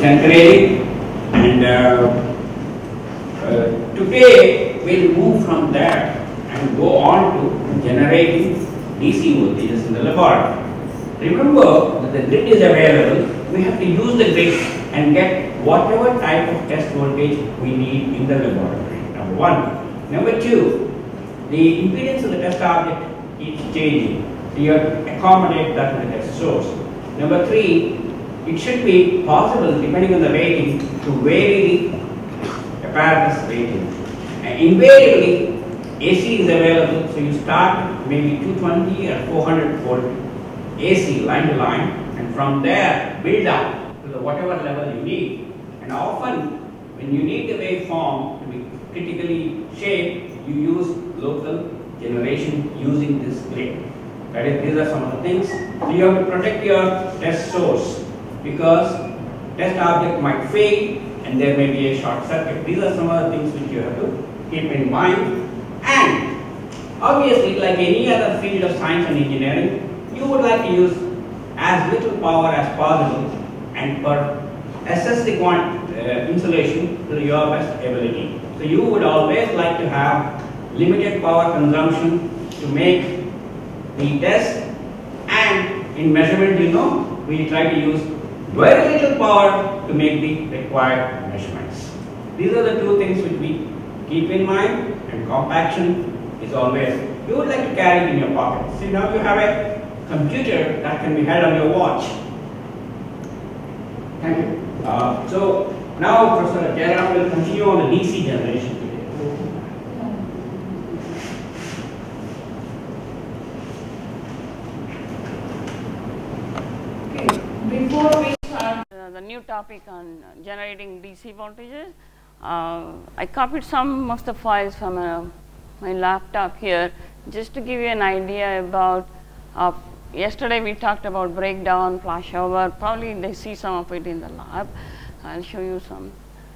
It's encouraging, and today we'll move from there and go on to generating DC voltages in the laboratory. Remember that the grid is available. We have to use the grid and get whatever type of test voltage we need in the laboratory. Number one. Number two, the impedance of the test object keeps changing. So you have to accommodate that with the test source. Number three, it should be possible, depending on the rating, to vary the apparatus rating. And invariably, AC is available, so you start maybe 220 or 400 volt AC line to line, and from there build up to the whatever level you need. And often, when you need the waveform to be critically shaped, you use local generation using this grid. That is, these are some of the things. So you have to protect your test source, because test object might fail and there may be a short circuit. These are some of the things which you have to keep in mind. And obviously, like any other field of science and engineering, you would like to use as little power as possible and assess the insulation to your best ability. So you would always like to have limited power consumption to make the test, and in measurement, we try to use very little power to make the required measurements. These are the two things which we keep in mind, and compaction is always, you would like to carry it in your pocket. See, now you have a computer that can be held on your watch. Thank you. So now Professor Jairam will continue on the DC generation today. Before we start the new topic on generating DC voltages, I copied some of the files from my laptop here just to give you an idea about, yesterday we talked about breakdown, flashover, probably they see some of it in the lab. I'll show you some.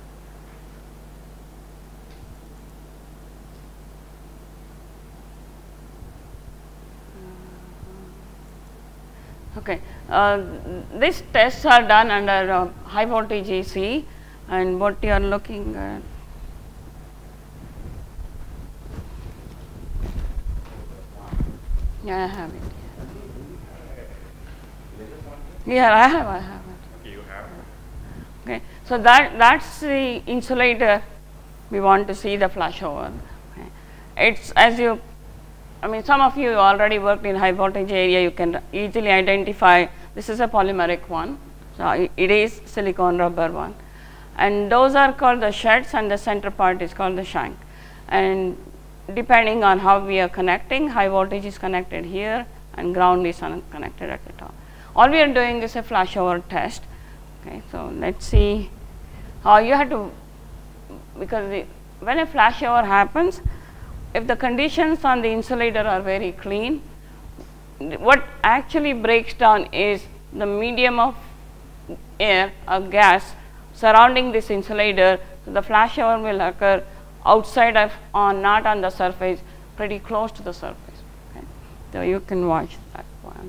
Okay, these tests are done under high voltage AC, and what you are looking at. Yeah, I have it. Yeah, I have it. Okay, you have it. Okay, so that's the insulator we want to see the flashover. Okay. It's some of you already worked in high voltage area, you can easily identify this is a polymeric one. So it is silicone rubber one. And those are called the sheds, and the center part is called the shank. And depending on how we are connecting, high voltage is connected here and ground is connected at the top. All we are doing is a flashover test. Okay, so let's see how you have to, because when a flashover happens, if the conditions on the insulator are very clean, what actually breaks down is the medium of air or gas surrounding this insulator. So the flashover will occur outside of, not on the surface, pretty close to the surface. Okay. So you can watch that one.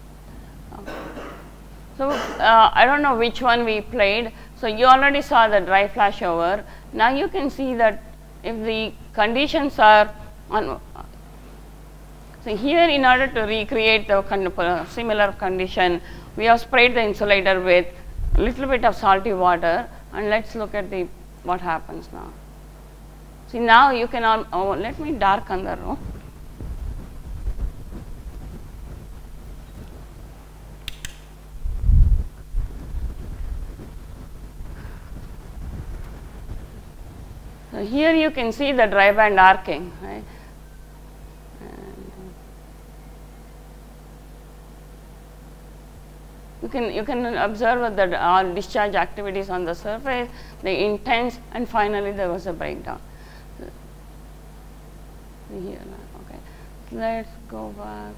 So I don't know which one we played. So you already saw the dry flashover. Now you can see that if the conditions are on, so here in order to recreate the kind of similar condition, we have sprayed the insulator with a little bit of salty water, and let's look at what happens now. See, now you can let me darken the room. So here you can see the dry band arcing, right? You can observe the discharge activities on the surface, the intense, and finally there was a breakdown. Here, okay. Let's go back.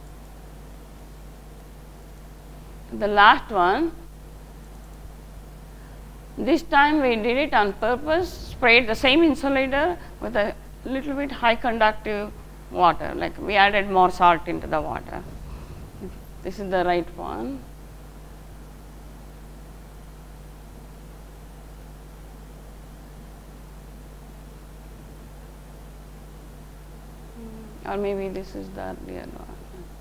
The last one. This time we did it on purpose, sprayed the same insulator with a little bit high conductive water, like we added more salt into the water. This is the right one. or maybe this is the earlier one.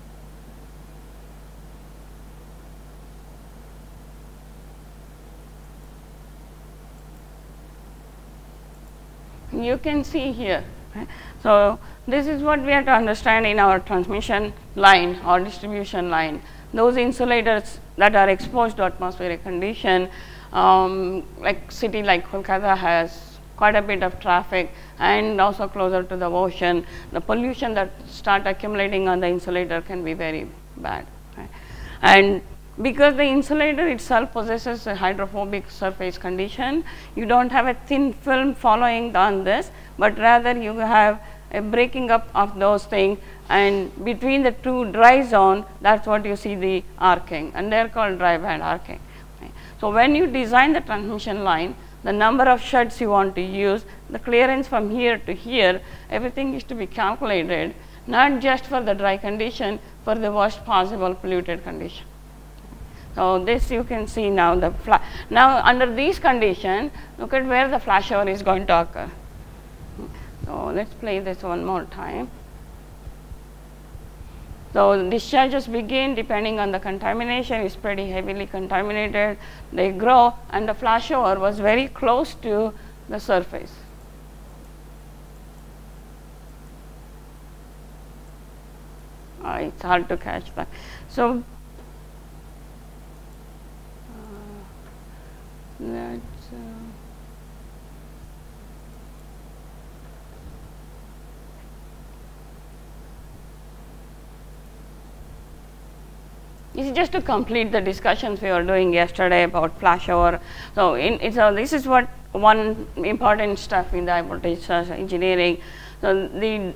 You can see here. Right? So, this is what we have to understand in our transmission line or distribution line. Those insulators that are exposed to atmospheric condition, like city like Kolkata has quite a bit of traffic and also closer to the ocean, the pollution that start accumulating on the insulator can be very bad. Right? And because the insulator itself possesses a hydrophobic surface condition, you do not have a thin film following on this, but rather you have a breaking up of those things, and between the two dry zone, that is what you see the arcing, and they are called dry band arcing. Right. So, when you design the transmission line, the number of sheds you want to use, the clearance from here to here, everything is to be calculated, not just for the dry condition, for the worst possible polluted condition. So, this you can see now the now under these conditions, look at where the flashover is going to occur. So, let us play this one more time. So, discharges begin depending on the contamination is pretty heavily contaminated, they grow, and the flashover was very close to the surface. It's hard to catch that. So, let's this is just to complete the discussions we were doing yesterday about flashover. So, this is what one important stuff in the high voltage engineering. So, the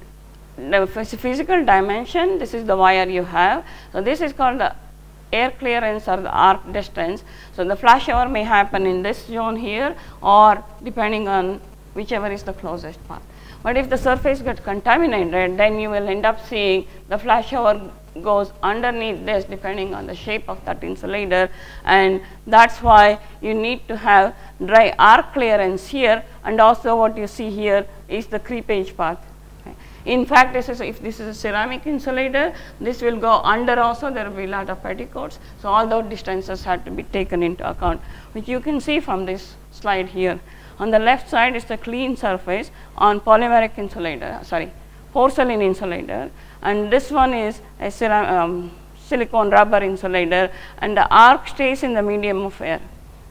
physical dimension, this is the wire you have. So, this is called the air clearance or the arc distance. So, the flashover may happen in this zone here, or depending on whichever is the closest path. But if the surface gets contaminated, then you will end up seeing the flashover goes underneath this depending on the shape of that insulator, and that is why you need to have dry arc clearance here, and also what you see here is the creepage path. Okay. In fact, if this is a ceramic insulator, this will go under also, there will be a lot of petticoats. So, all those distances have to be taken into account, which you can see from this slide here. On the left side is the clean surface on polymeric insulator, porcelain insulator, and this one is a silicone rubber insulator, and the arc stays in the medium of air,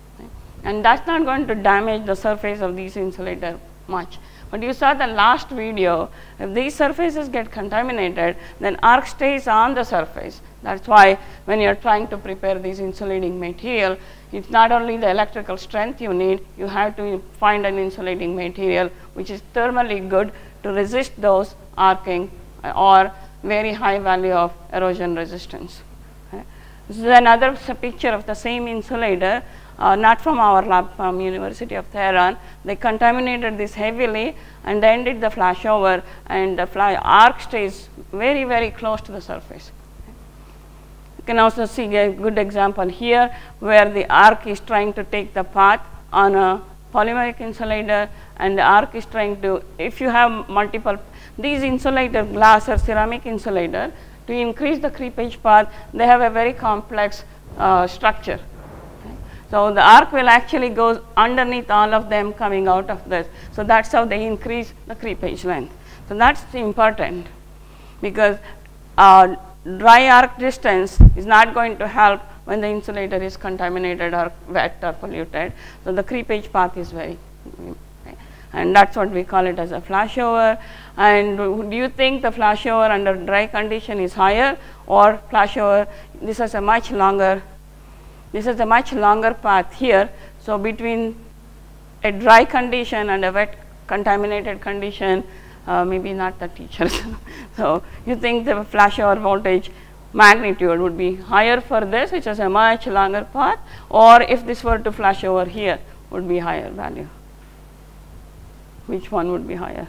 and that is not going to damage the surface of these insulator much. But you saw the last video, if these surfaces get contaminated, then arc stays on the surface. That is why when you are trying to prepare this insulating material, it is not only the electrical strength you need, you have to find an insulating material which is thermally good to resist those arcing or very high value of erosion resistance. Okay. This is another picture of the same insulator, not from our lab, from University of Tehran. They contaminated this heavily and then did the flashover, and the arc stays very, very close to the surface. You can also see a good example here where the arc is trying to take the path on a polymeric insulator, and the arc is trying to, if you have multiple, these insulator glass or ceramic insulator, to increase the creepage path, they have a very complex structure. Okay. So, the arc will actually go underneath all of them coming out of this. So, that is how they increase the creepage length. So, that is important, because dry arc distance is not going to help when the insulator is contaminated or wet or polluted. So, the creepage path is very, okay, and that is what we call it as a flashover. And do you think the flashover under dry condition is higher or flashover? This is a much longer path here. So, between a dry condition and a wet contaminated condition, maybe not the teachers. So, you think the flashover voltage magnitude would be higher for this, which is a much longer path, or if this were to flash over here, would be higher value? Which one would be higher?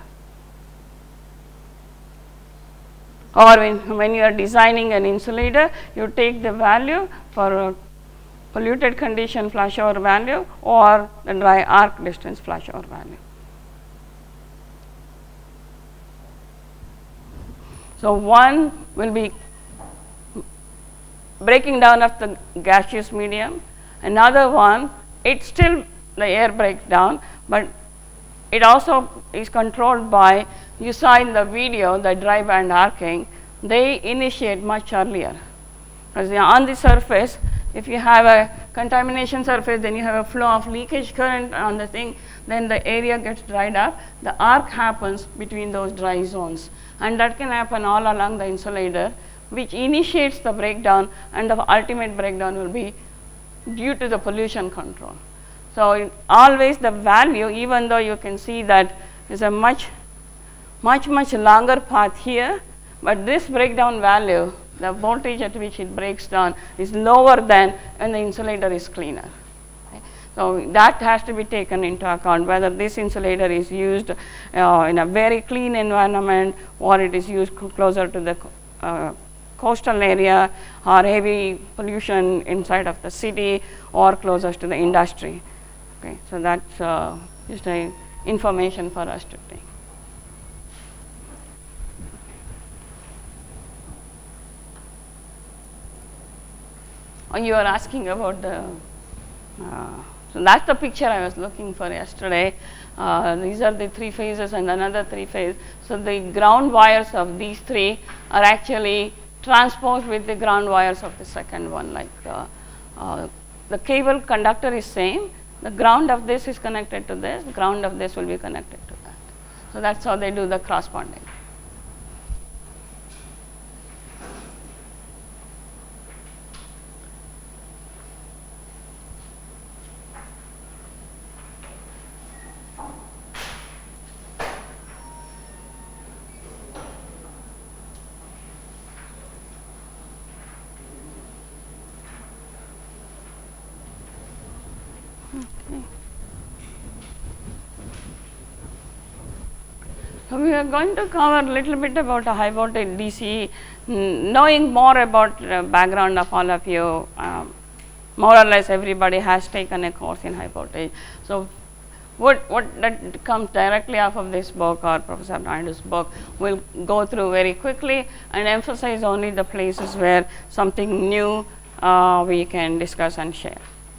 Or when you are designing an insulator, you take the value for a polluted condition flashover value or the dry arc distance flashover value. So one will be breaking down of the gaseous medium, another one, it's still the air breaks down, but it also is controlled by, you saw in the video, the dry band arcing, they initiate much earlier. Because on the surface, if you have a contamination surface, then you have a flow of leakage current on the thing, then the area gets dried up, the arc happens between those dry zones. And that can happen all along the insulator, which initiates the breakdown, and the ultimate breakdown will be due to the pollution control. So always the value, even though you can see that is a much longer path here, but this breakdown value, the voltage at which it breaks down is lower than when the insulator is cleaner. Okay. So that has to be taken into account, whether this insulator is used in a very clean environment, or it is used closer to the coastal area, or heavy pollution inside of the city, or closer to the industry. Okay. So that's just information for us to take. You are asking about the, so that's the picture I was looking for yesterday. These are the three phases and another three phase. So the ground wires of these three are actually transposed with the ground wires of the second one. Like the cable conductor is same. The ground of this is connected to this. The ground of this will be connected to that. So that's how they do the cross bonding. So we are going to cover a little bit about a high voltage DC, knowing more about the background of all of you. More or less everybody has taken a course in high voltage. So what that comes directly off of this book or Professor Naidu's book, we'll go through very quickly and emphasize only the places where something new we can discuss and share.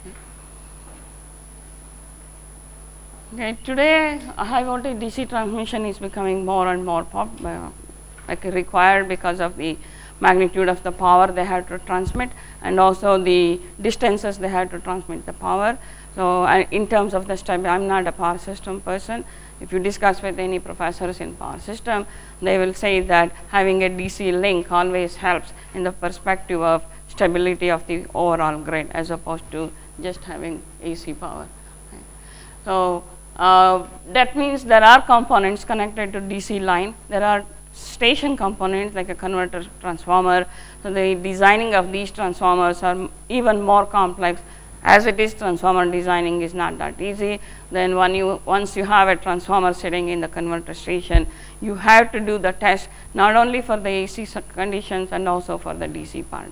Okay, today high voltage DC transmission is becoming more and more required because of the magnitude of the power they have to transmit, and also the distances they have to transmit the power. So in terms of the stability, I'm not a power system person. If you discuss with any professors in power system, they will say that having a DC link always helps in the perspective of stability of the overall grid as opposed to just having AC power. Okay. So that means there are components connected to DC line. There are station components like a converter, transformer. So the designing of these transformers are even more complex. As it is, transformer designing is not that easy. Then once you have a transformer sitting in the converter station, you have to do the test not only for the AC conditions and also for the DC part.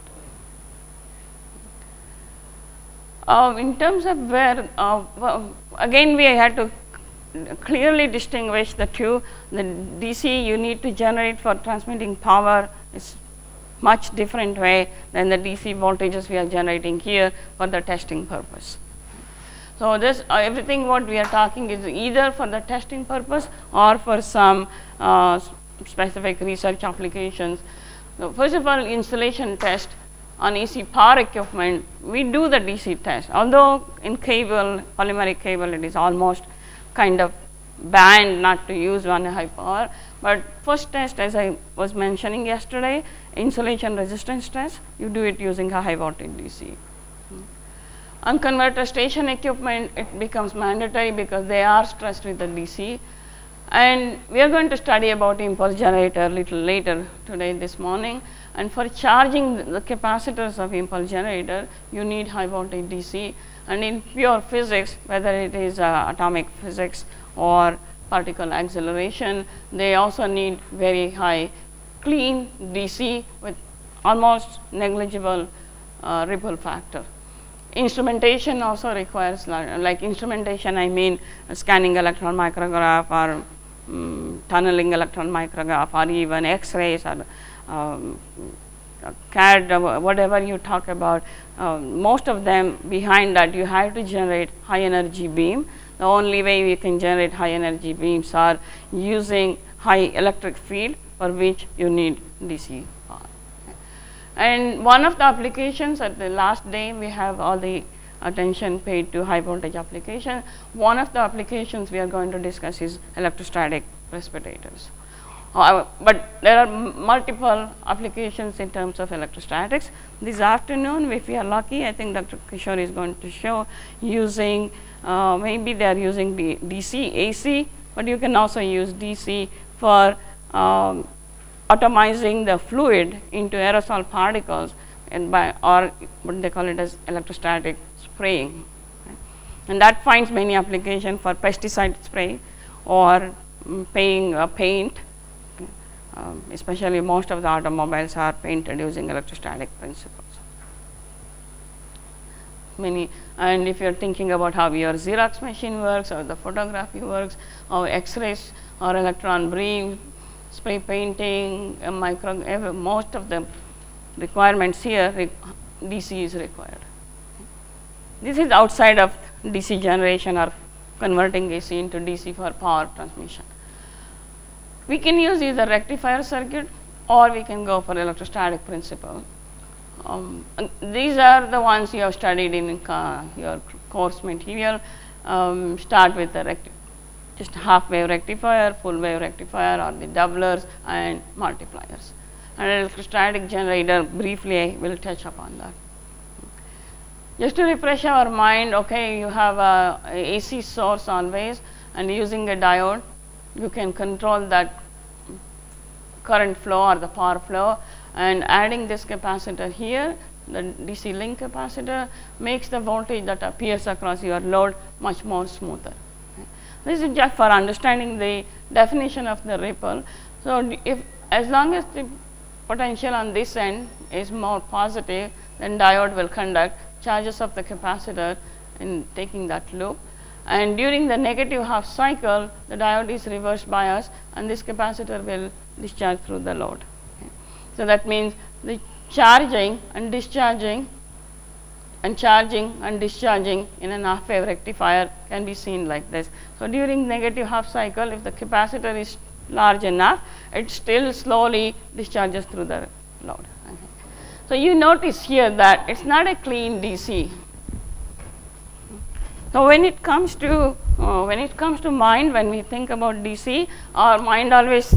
In terms of where, again we had to clearly distinguish the two. The DC you need to generate for transmitting power is much different way than the DC voltages we are generating here for the testing purpose. So this everything what we are talking is either for the testing purpose or for some specific research applications. So first of all, installation test on AC power equipment, we do the DC test. Although in cable, polymeric cable, it is almost kind of banned not to use on a high power. But first test, as I was mentioning yesterday, insulation resistance test, you do it using a high voltage DC. On converter station equipment, it becomes mandatory because they are stressed with the DC. And we are going to study about impulse generator a little later today, this morning. And for charging the capacitors of impulse generator, you need high voltage DC. And in pure physics, whether it is atomic physics or particle acceleration, they also need very high clean DC with almost negligible ripple factor. Instrumentation also requires, like instrumentation I mean scanning electron micrograph or tunneling electron micrograph or even X-rays or CAD, whatever you talk about, most of them behind that you have to generate high energy beam. The only way we can generate high energy beams are using high electric field, for which you need DC power. And one of the applications, at the last day we have all the attention paid to high voltage application. One of the applications we are going to discuss is electrostatic precipitators. But there are multiple applications in terms of electrostatics. This afternoon, if we are lucky, I think Dr. Kishore is going to show using, maybe they are using DC, AC, but you can also use DC for atomizing the fluid into aerosol particles, and or what they call it as electrostatic spraying. Right? And that finds many applications for pesticide spray or paint. Especially most of the automobiles are painted using electrostatic principles. And if you are thinking about how your Xerox machine works, or the photography works, or X-rays, or electron beam, spray painting, most of the requirements here, DC is required. This is outside of DC generation or converting AC into DC for power transmission. We can use either rectifier circuit or we can go for electrostatic principle. These are the ones you have studied in your course material. Start with the just half wave rectifier, full wave rectifier, or the doublers and multipliers. And electrostatic generator, briefly I will touch upon that. Just to refresh our mind, okay, you have a AC source always, and using a diode you can control that current flow or the power flow, and adding this capacitor here, the DC link capacitor, makes the voltage that appears across your load much more smoother. Okay. This is just for understanding the definition of the ripple. So as long as the potential on this end is more positive, then diode will conduct charges of the capacitor in taking that loop. And during the negative half cycle, the diode is reverse bias, and this capacitor will discharge through the load. Okay. So that means the charging and discharging and charging and discharging in an half wave rectifier can be seen like this. So during negative half cycle, if the capacitor is large enough, it still slowly discharges through the load. Okay. So you notice here that it's not a clean DC. So when it comes to mind, when we think about DC, our mind always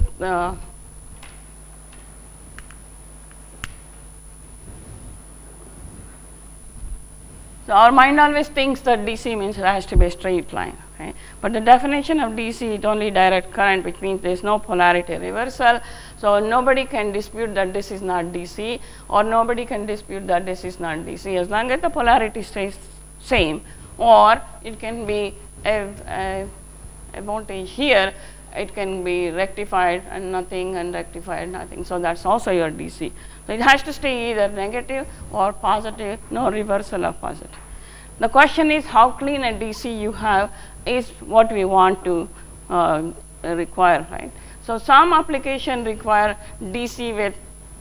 thinks that DC means it has to be a straight line. Okay? But the definition of DC is only direct current, which means there is no polarity reversal. So nobody can dispute that this is not DC, or nobody can dispute that this is not DC, as long as the polarity stays same. Or it can be a voltage here, it can be rectified and nothing, and rectified nothing. So that's also your DC. So it has to stay either negative or positive, no reversal of positive. The question is how clean a DC you have is what we want to require, right? So some application require DC with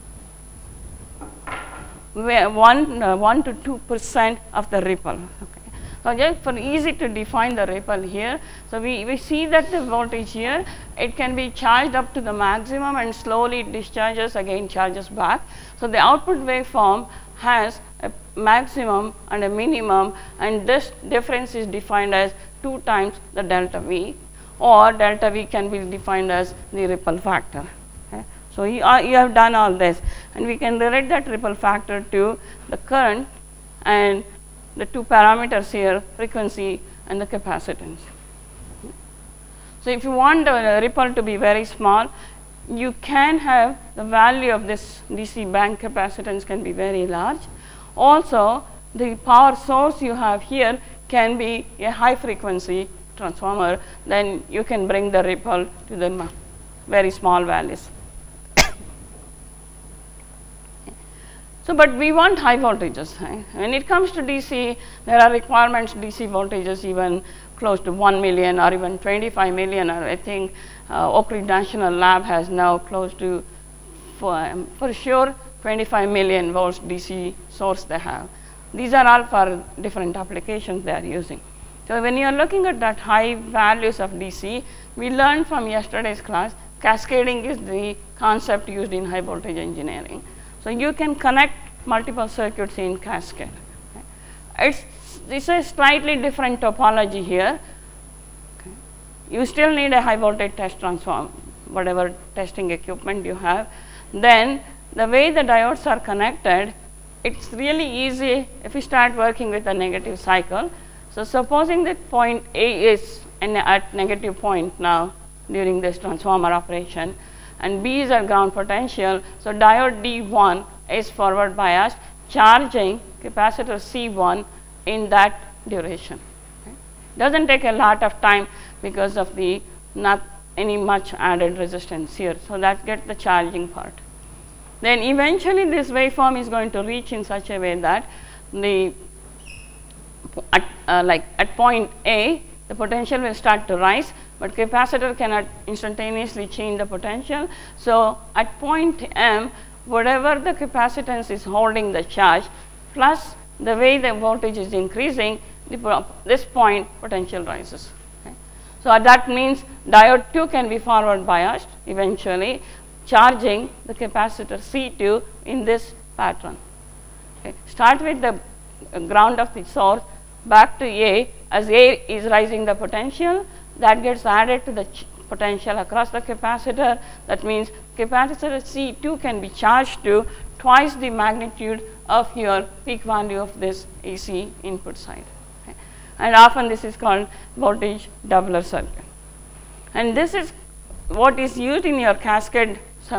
1 to 2% of the ripple. Okay. So just for easy to define the ripple here, so we see that the voltage here, it can be charged up to the maximum and slowly discharges, again charges back. So the output waveform has a maximum and a minimum, and this difference is defined as 2 times the delta V, or delta V can be defined as the ripple factor. Okay. So you have done all this, and we can relate that ripple factor to the current and the 2 parameters here, frequency and the capacitance. So if you want the ripple to be very small, you can have the value of this DC bank capacitance can be very large. Also, the power source you have here can be a high frequency transformer, then you can bring the ripple to the very small values. So, but we want high voltages. Right? When it comes to DC, there are requirements DC voltages even close to 1 million or even 25 million, or I think Oak Ridge National Lab has now close to, for sure, 25 million volts DC source they have. These are all for different applications they are using. So when you are looking at that high values of DC, we learned from yesterday's class, cascading is the concept used in high voltage engineering. So you can connect multiple circuits in cascade. It's a slightly different topology here. Okay. You still need a high voltage test transformer, whatever testing equipment you have. Then the way the diodes are connected, it's really easy if you start working with a negative cycle. So supposing that point A is at negative point now during this transformer operation, and B is at ground potential, so diode D1 is forward biased, charging capacitor C1 in that duration. Okay. Doesn't take a lot of time because of the not any much added resistance here, so that gets the charging part. Then eventually this waveform is going to reach in such a way that the at point A, the potential will start to rise, but capacitor cannot instantaneously change the potential. So at point M, whatever the capacitance is holding the charge, plus the way the voltage is increasing, this point potential rises. Okay. So that means diode 2 can be forward biased eventually, charging the capacitor C2 in this pattern. Okay. Start with the ground of the source back to A. As A is rising the potential, that gets added to the potential across the capacitor. That means capacitor C2 can be charged to twice the magnitude of your peak value of this AC input side. Okay. And often this is called voltage doubler circuit. And this is what is used in your cascade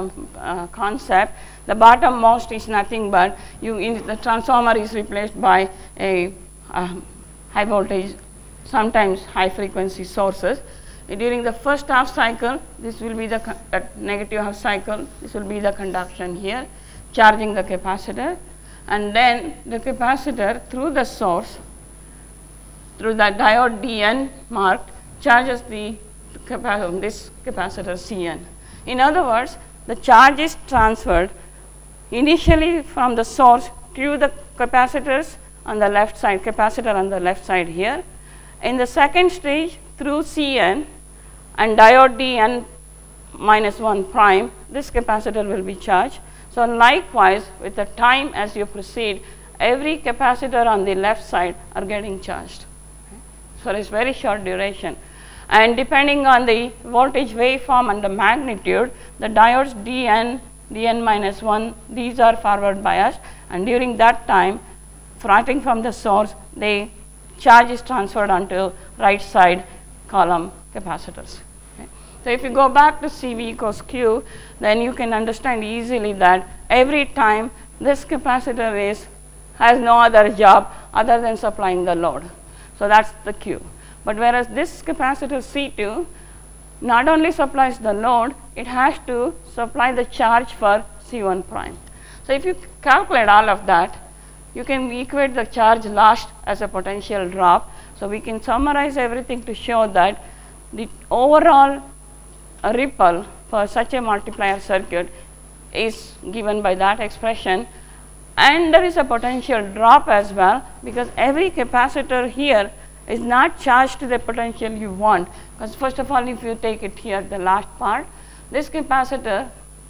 concept. The bottommost is nothing but the transformer is replaced by a high voltage, sometimes high frequency sources. During the first half cycle, this will be the negative half cycle, this will be the conduction here, charging the capacitor, and then the capacitor through the source, through the diode DN marked, charges this capacitor CN. In other words, the charge is transferred initially from the source to the capacitors on the left side, capacitor on the left side here. In the second stage, through CN and diode DN minus 1 prime, this capacitor will be charged. So likewise, with the time as you proceed, every capacitor on the left side are getting charged. Okay. So it's very short duration. And depending on the voltage waveform and the magnitude, the diodes DN minus 1, these are forward biased, and during that time, starting from the source, the charge is transferred onto right side column capacitors. Okay. So if you go back to CV equals Q, then you can understand easily that every time this capacitor has no other job other than supplying the load. So that's the Q. But whereas this capacitor C2 not only supplies the load, it has to supply the charge for C1 prime. So if you calculate all of that, you can equate the charge lost as a potential drop. So we can summarize everything to show that the overall ripple for such a multiplier circuit is given by that expression, and there is a potential drop as well, because every capacitor here is not charged to the potential you want. Because first of all, if you take it here, the last part, this capacitor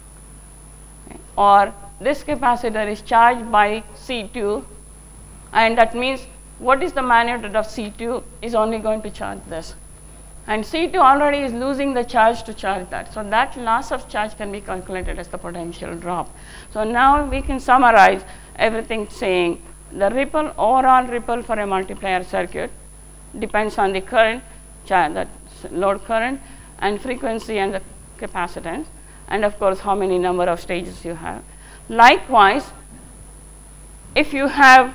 or this capacitor is charged by C2, and that means what is the magnitude of C2 is only going to charge this. And C2 already is losing the charge to charge that. So that loss of charge can be calculated as the potential drop. So now we can summarize everything saying the ripple, overall ripple for a multiplier circuit depends on the current, the load current, and frequency and the capacitance, and of course how many number of stages you have. Likewise, if you have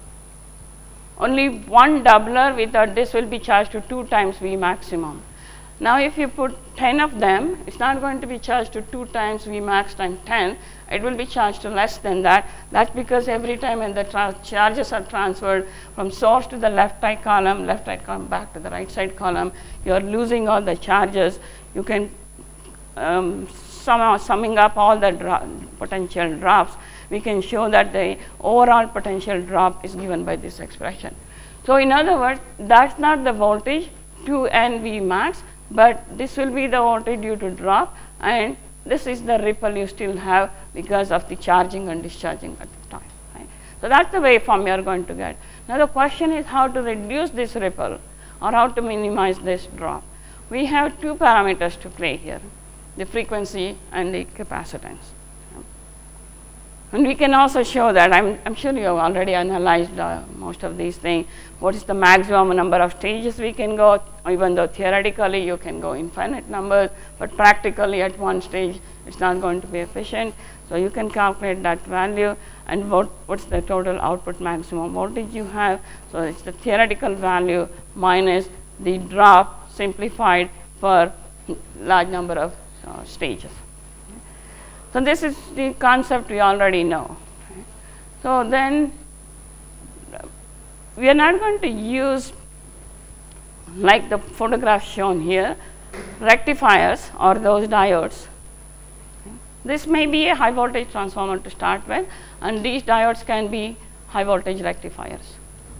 only one doubler, this will be charged to 2 times V maximum. Now if you put 10 of them, it's not going to be charged to 2 times Vmax times 10, it will be charged to less than that. That's because every time when the charges are transferred from source to the left side column back to the right side column, you are losing all the charges. You can somehow summing up all the potential drops, we can show that the overall potential drop is given by this expression. So in other words, that's not the voltage 2n Vmax, but this will be the voltage due to drop, and this is the ripple you still have because of the charging and discharging at the time. Right? So that's the waveform you are going to get. Now the question is how to reduce this ripple or how to minimize this drop. We have two parameters to play here, the frequency and the capacitance. And we can also show that, I'm sure you have already analyzed most of these things. What is the maximum number of stages we can go, even though theoretically you can go infinite numbers, but practically at one stage it's not going to be efficient. So you can calculate that value and what's the total output maximum voltage you have. So it's the theoretical value minus the drop simplified for large number of stages. So this is the concept we already know. So then we are not going to use, like the photograph shown here, rectifiers or those diodes. This may be a high voltage transformer to start with, and these diodes can be high voltage rectifiers.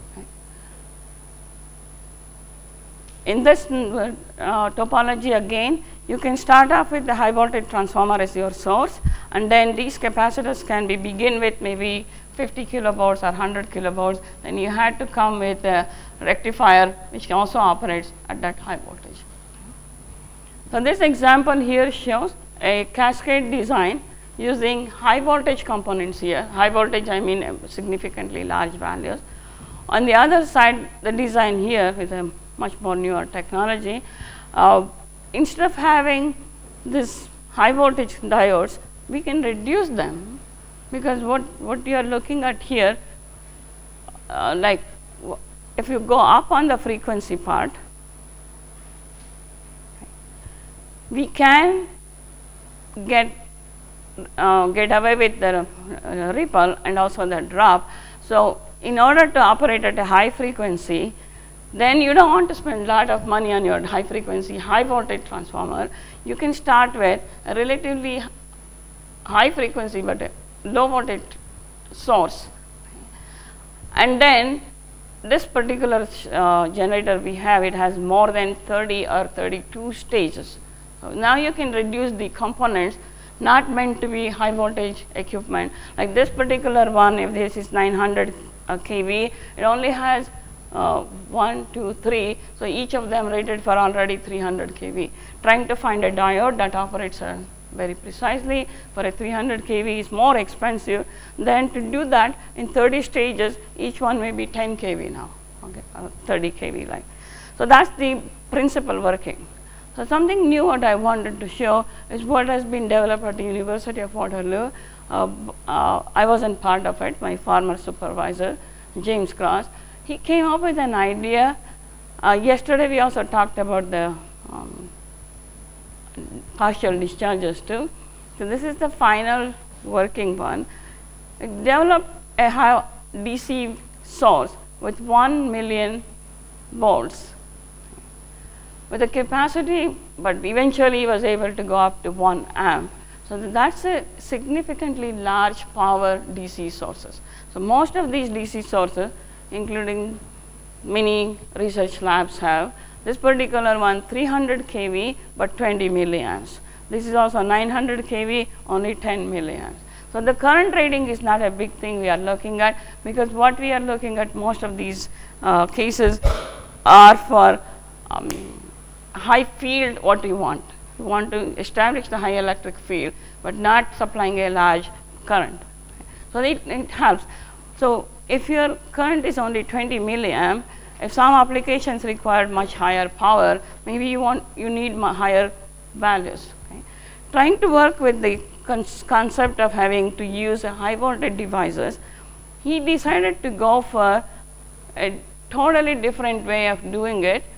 In this topology again, you can start off with the high voltage transformer as your source, and then these capacitors can be begin with maybe 50 kilovolts or 100 kilovolts. Then you had to come with a rectifier which also operates at that high voltage. So this example here shows a cascade design using high voltage components here. High voltage, I mean significantly large values. On the other side, the design here with a much more newer technology, instead of having this high voltage diodes, we can reduce them, because what you are looking at here, like if you go up on the frequency part, we can get away with the ripple and also the drop. So in order to operate at a high frequency, then you don't want to spend a lot of money on your high frequency, high voltage transformer. You can start with a relatively high frequency but a low voltage source. And then this particular generator we have, it has more than 30 or 32 stages. So now you can reduce the components not meant to be high voltage equipment. Like this particular one, if this is 900 kV, it only has 1, 2, 3, so each of them rated for already 300 kV. Trying to find a diode that operates very precisely for a 300 kV is more expensive than to do that in 30 stages. Each one may be 10 kV now, okay, 30 kV like. So that's the principle working. So something new what I wanted to show is what has been developed at the University of Waterloo. I wasn't part of it, my former supervisor, James Cross. He came up with an idea. Yesterday we also talked about the partial discharges too. So this is the final working one. It developed a high DC source with 1 million volts with a capacity, but eventually was able to go up to 1 amp. So that's a significantly large power DC sources. So most of these DC sources, including many research labs, have this particular one 300 kV but 20 milliamps. This is also 900 kV, only 10 milliamps. So the current rating is not a big thing we are looking at, because what we are looking at most of these cases are for high field. What you want to establish the high electric field but not supplying a large current. So it helps. So if your current is only 20 milliamp, if some applications require much higher power, maybe you need higher values. Okay? Trying to work with the concept of having to use a high voltage devices, he decided to go for a totally different way of doing it,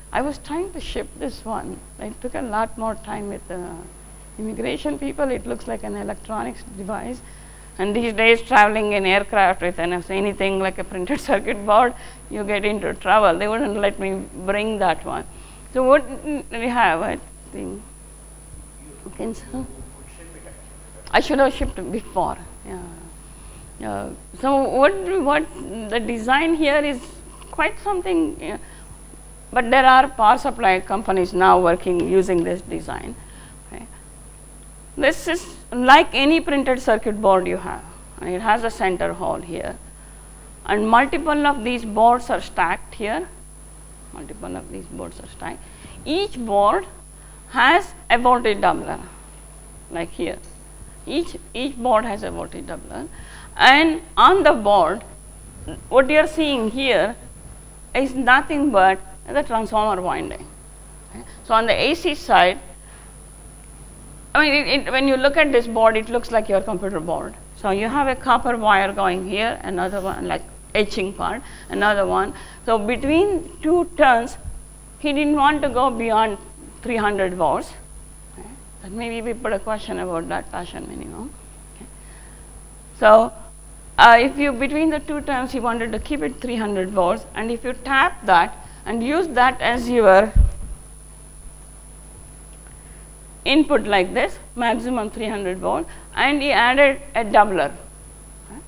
I was trying to ship this one. It took a lot more time with the immigration people. It looks like an electronics device. And these days, traveling in aircraft with anything like a printed circuit board, you get into trouble. They wouldn't let me bring that one. So what we have, I think, okay, so I should have shipped before. Yeah. So what the design here is quite something, but there are power supply companies now working using this design. Okay. This is like any printed circuit board you have. It has a center hole here, and multiple of these boards are stacked here. Multiple of these boards are stacked. Each board has a voltage doubler, like here. Each board has a voltage doubler, and on the board, what you are seeing here is nothing but the transformer winding. Okay. So on the AC side, I mean, when you look at this board, it looks like your computer board. So you have a copper wire going here, another one like etching part, another one. So between two turns, he didn't want to go beyond 300 volts. Okay. And maybe we put a question about that Paschen minimum. Okay. So if you between the two turns, he wanted to keep it 300 volts, and if you tap that and use that as your input like this, maximum 300 volt, and he added a doubler. Okay.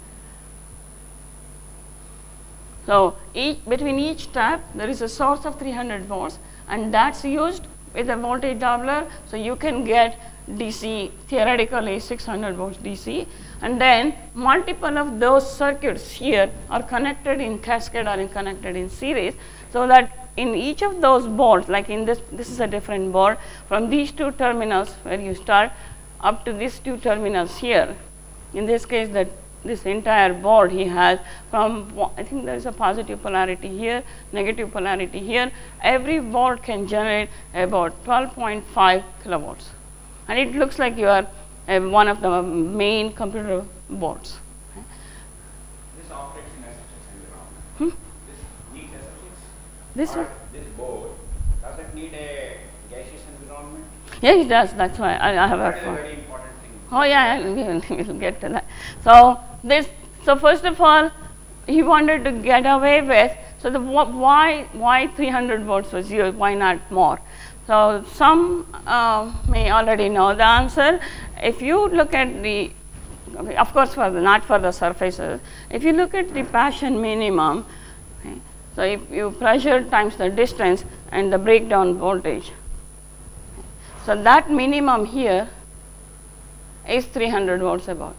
So between each tap there is a source of 300 volts, and that's used with a voltage doubler, so you can get DC, theoretically 600 volts DC, and then multiple of those circuits here are connected in cascade or connected in series, so that in each of those boards, like in this is a different board, from these two terminals where you start up to these two terminals here. In this case, this entire board he has from, I think there is a positive polarity here, negative polarity here. Every board can generate about 12.5 kilowatts. And it looks like you are one of the main computer boards. Okay. This operates in SSX environment. This needs SSX? This one? This board, does it need a gaseous environment? Yeah, it does. That's why I have That a is a very important thing. Oh yeah, we will get to that. So first of all, he wanted to get away with, so why 300 volts was used, why not more? So some may already know the answer. If you look at the, of course not for the surfaces, if you look at the Paschen minimum, okay, so if you pressure times the distance and the breakdown voltage, so that minimum here is 300 volts about.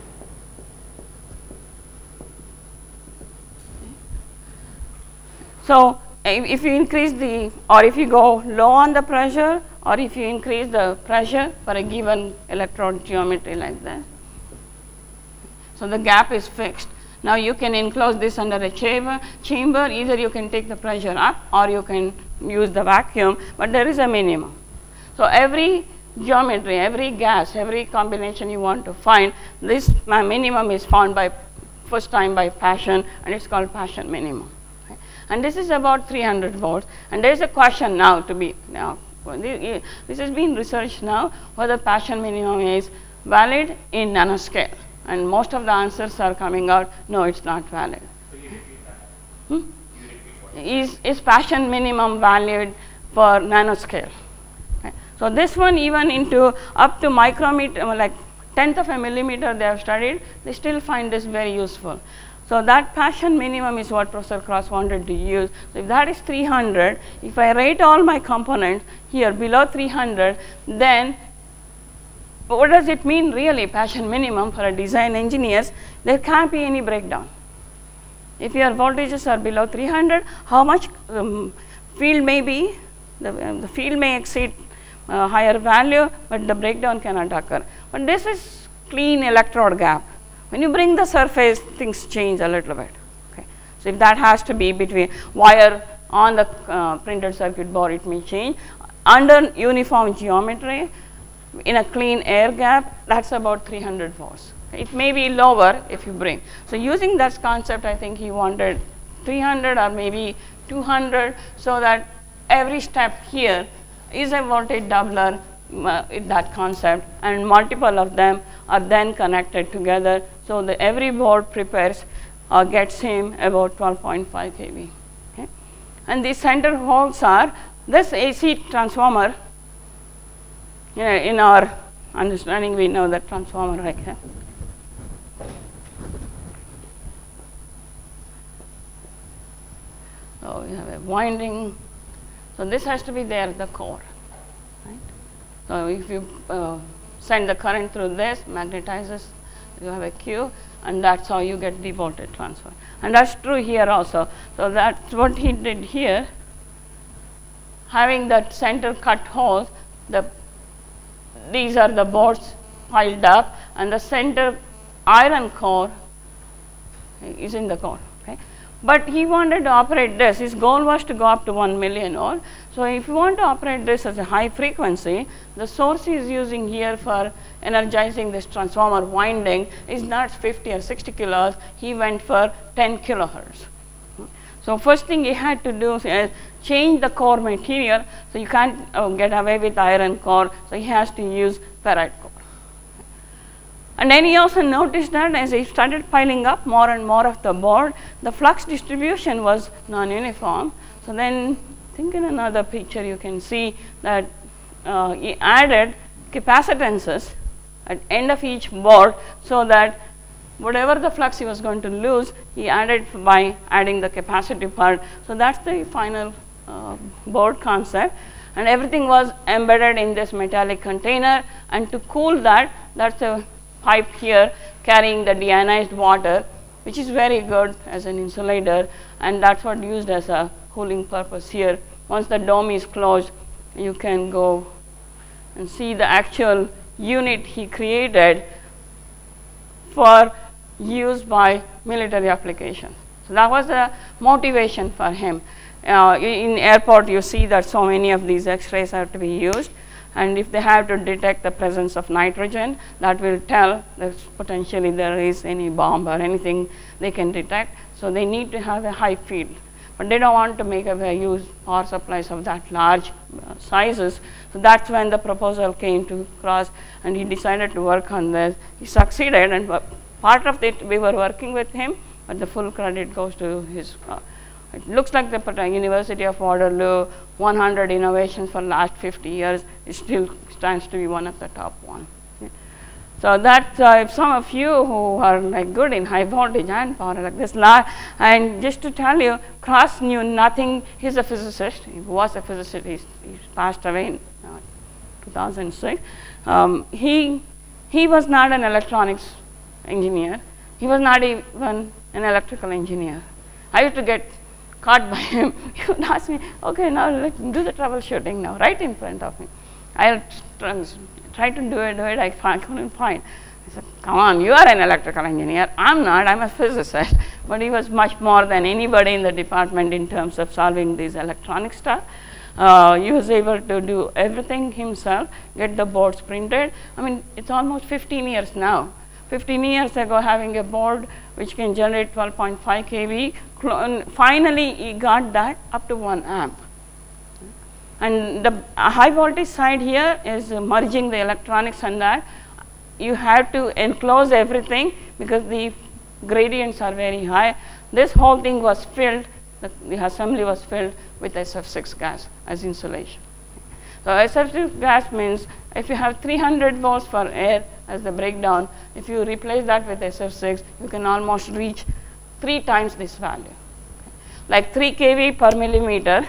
So if you increase or if you go low on the pressure, or if you increase the pressure for a given electrode geometry like that, so the gap is fixed. Now you can enclose this under a chamber, either you can take the pressure up or you can use the vacuum, but there is a minimum. So every geometry, every gas, every combination you want to find, this minimum is found by first time by Paschen, and it's called Paschen minimum. Okay. And this is about 300 volts. And there is a question now to be, this has been researched now, whether Paschen minimum is valid in nanoscale. And most of the answers are coming out, no, it's not valid. So you repeat that. You repeat what? Is Paschen minimum valid for nanoscale? Okay. So this one, even into up to micrometer, like 10th of a millimeter they have studied, they still find this very useful. So that Paschen minimum is what Professor Cross wanted to use. So if that is 300, if I rate all my components here below 300, then what does it mean really, Paschen minimum for a design engineers? There can't be any breakdown. If your voltages are below 300, how much field may be? The field may exceed higher value, but the breakdown cannot occur. But this is clean electrode gap. When you bring the surface, things change a little bit. Okay. So if that has to be between wire on the printed circuit board, it may change. Under uniform geometry, in a clean air gap, that's about 300 volts. It may be lower if you bring. So using that concept, I think he wanted 300 or maybe 200, so that every step here is a voltage doubler, that concept, and multiple of them are then connected together. So the every board prepares gets him about 12.5 kV. Okay. And the center holes are this AC transformer. In our understanding, we know that transformer right here. So we have a winding. So this has to be there at the core. Right? So if you send the current through this, magnetizes, you have a Q, and that's how you get the voltage transfer. And that's true here also. So that's what he did here. Having that center cut holes, these are the boards piled up, and the center iron core is in the core. Okay? But he wanted to operate this. His goal was to go up to 1 million volt. So if you want to operate this as a high frequency, the source he is using here for energizing this transformer winding is not 50 or 60 kilohertz. He went for 10 kilohertz. So first thing he had to do is change the core material. So you can't get away with iron core. So he has to use ferrite core. And then he also noticed that as he started piling up more and more of the board, the flux distribution was non-uniform. So then, I think in another picture you can see that he added capacitances at end of each board, so that whatever the flux he was going to lose, he added by adding the capacitive part. So that's the final board concept. And everything was embedded in this metallic container. And to cool that, that's a pipe here carrying the deionized water, which is very good as an insulator, and that's what used as a cooling purpose here. Once the dome is closed, you can go and see the actual unit he created for use by military application. So that was the motivation for him. In airport, you see that so many of these X-rays have to be used. And if they have to detect the presence of nitrogen, that will tell that potentially there is any bomb or anything they can detect. So they need to have a high field. But they don't want to make a use power supplies of that large sizes. So that's when the proposal came to cross, and he decided to work on this. He succeeded, and part of it we were working with him, but the full credit goes to his. It looks like the University of Waterloo 100 innovations for last 50 years. It still stands to be one of the top one. Okay. So that if some of you who are like good in high voltage and power like this, and just to tell you, Cross knew nothing. He's a physicist. He was a physicist. He passed away in 2006. He was not an electronics engineer. He was not even an electrical engineer. I used to get caught by him. He would ask me, okay, now let's do the troubleshooting now, right in front of me. I'll try to do it, I couldn't find. I said, come on, you are an electrical engineer. I'm not, I'm a physicist. But he was much more than anybody in the department in terms of solving these electronic stuff. He was able to do everything himself, get the boards printed. I mean, it's almost 15 years now. 15 years ago, having a board which can generate 12.5 kV, finally he got that up to 1 amp. And the high voltage side here is merging the electronics and that. You have to enclose everything because the gradients are very high. This whole thing was filled, the assembly was filled with SF6 gas as insulation. So SF6 gas means if you have 300 volts for air as the breakdown, if you replace that with SF6, you can almost reach 3 times this value. Like 3 kV per millimeter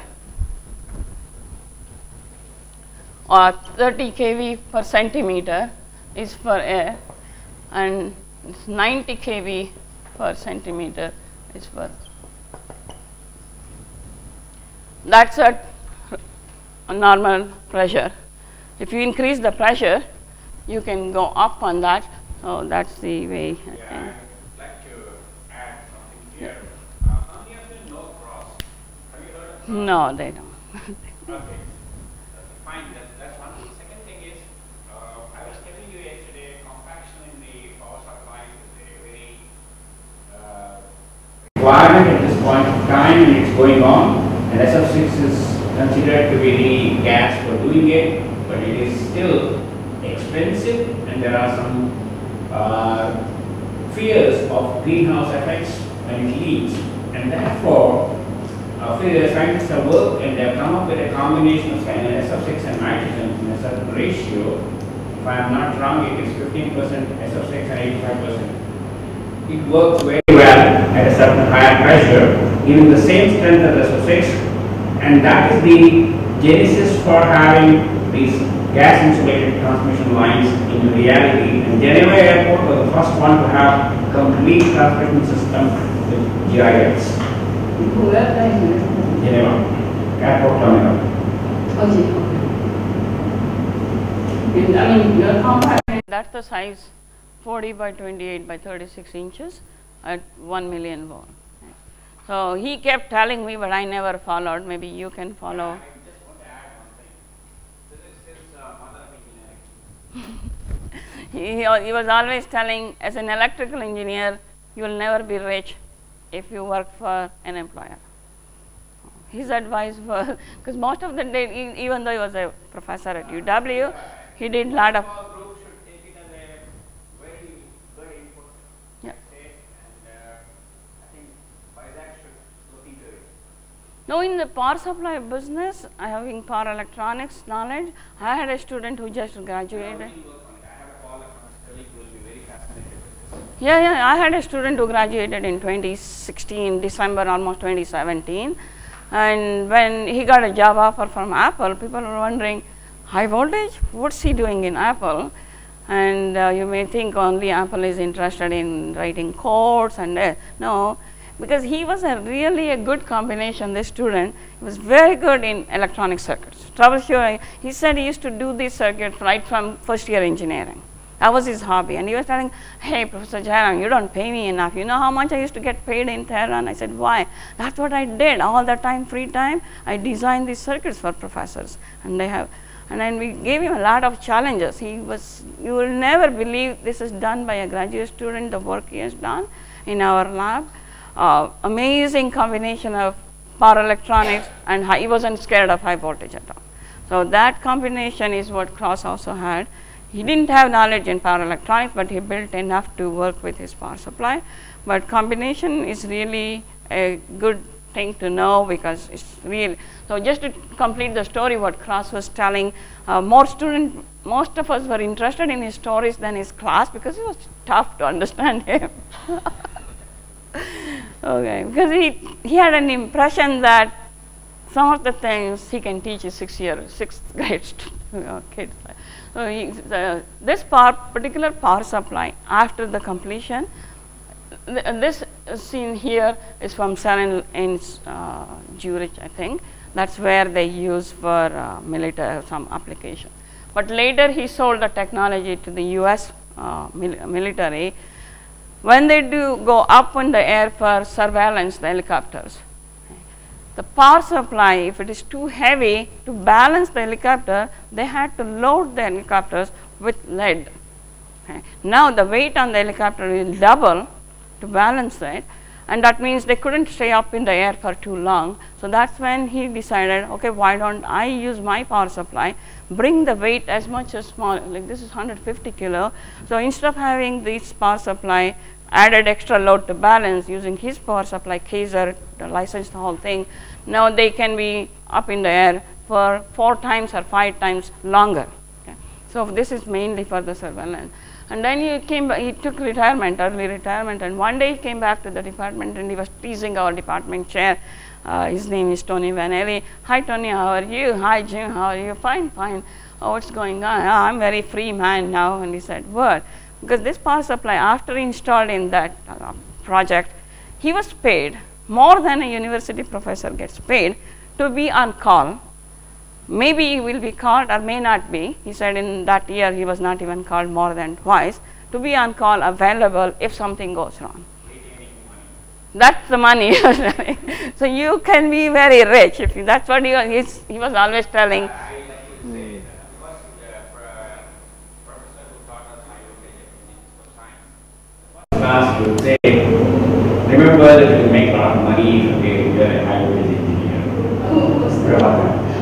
or 30 kV per centimeter is for air, and 90 kV per centimeter is for. That's a normal pressure. If you increase the pressure, you can go up on that. So that's the way. Yeah, I'd like to add something here. How many of them know Cross? Have you heard of Cross? No, they don't. Okay, fine. That's one thing. Second thing is, I was telling you yesterday, compaction in the power supply is a very requirement at this point of time, and it's going on. And SF6 is considered to be the gas for doing it, but it is still expensive, and there are some fears of greenhouse effects when it leaks, and therefore the scientists have worked and they have come up with a combination of SF6 and nitrogen in a certain ratio. If I am not wrong, it is 15% SF6 and 85%. It works very well at a certain higher pressure, giving the same strength as SF6, and that is the genesis for having these gas insulated transmission lines in reality. And Geneva Airport was the first one to have complete transmission system with GIS. Geneva Airport Terminal. Okay. I mean, your compact, that's the size 40 by 28 by 36 inches at 1 million volt. So he kept telling me, but I never followed. Maybe you can follow. I just want to add one thing. This is mother of engineering. He was always telling, as an electrical engineer, you will never be rich if you work for an employer. His advice was, because most of the day, even though he was a professor at UW, he did a lot of. Group should take it as a very good input. Yeah. And I think Vizag should look into it. Now, in the power supply business, having power electronics knowledge, I had a student who just graduated. Yeah, I had a student who graduated in 2016, December, almost 2017. And when he got a job offer from Apple, people were wondering, high voltage? What's he doing in Apple? And you may think only Apple is interested in writing codes and no, because he was really a good combination, this student. He was very good in electronic circuits. Troubleshooting, he said he used to do these circuits right from first year engineering. That was his hobby. And he was telling, hey, Professor Jairam, you don't pay me enough. You know how much I used to get paid in Tehran? I said, why? That's what I did. All the time, free time, I designed these circuits for professors. And they have, and then we gave him a lot of challenges. He was, you will never believe this is done by a graduate student, the work he has done in our lab. Amazing combination of power electronics, and he wasn't scared of high voltage at all. So that combination is what Cross also had. He didn't have knowledge in power electronics, but he built enough to work with his power supply. But combination is really a good thing to know, because it's real. So just to complete the story, what Cross was telling, most of us were interested in his stories than his class, because it was tough to understand him. Okay, because he had an impression that some of the things he can teach his sixth grade kids. So this particular power supply, after the completion, this scene here is from CERN in Zurich, I think. That's where they use for military some application. But later he sold the technology to the US military. When they do go up in the air for surveillance, the helicopters, the power supply, if it is too heavy, to balance the helicopter, they had to load the helicopters with lead. Okay. Now the weight on the helicopter will double to balance it, and that means they couldn't stay up in the air for too long. So that's when he decided, okay, why don't I use my power supply, bring the weight as much as small, like this is 150 kilo. So instead of having this power supply, added extra load to balance using his power supply, Kaiser, the licensed the whole thing. Now they can be up in the air for 4 times or 5 times longer. Okay. So this is mainly for the surveillance. And then he took retirement, early retirement, and one day he came back to the department and he was teasing our department chair. His name is Tony Vanelli. Hi Tony, how are you? Hi Jim, how are you? Fine, fine. Oh, what's going on? Oh, I'm very free man now. And he said, what? Because this power supply, after installed in that project, he was paid more than a university professor gets paid to be on call. Maybe he will be called or may not be. He said in that year he was not even called more than twice, to be on call, available if something goes wrong. That's the money. So you can be very rich. If you, that's what he was always telling. Class would say, remember that you make a lot of money if you're a high voltage engineer.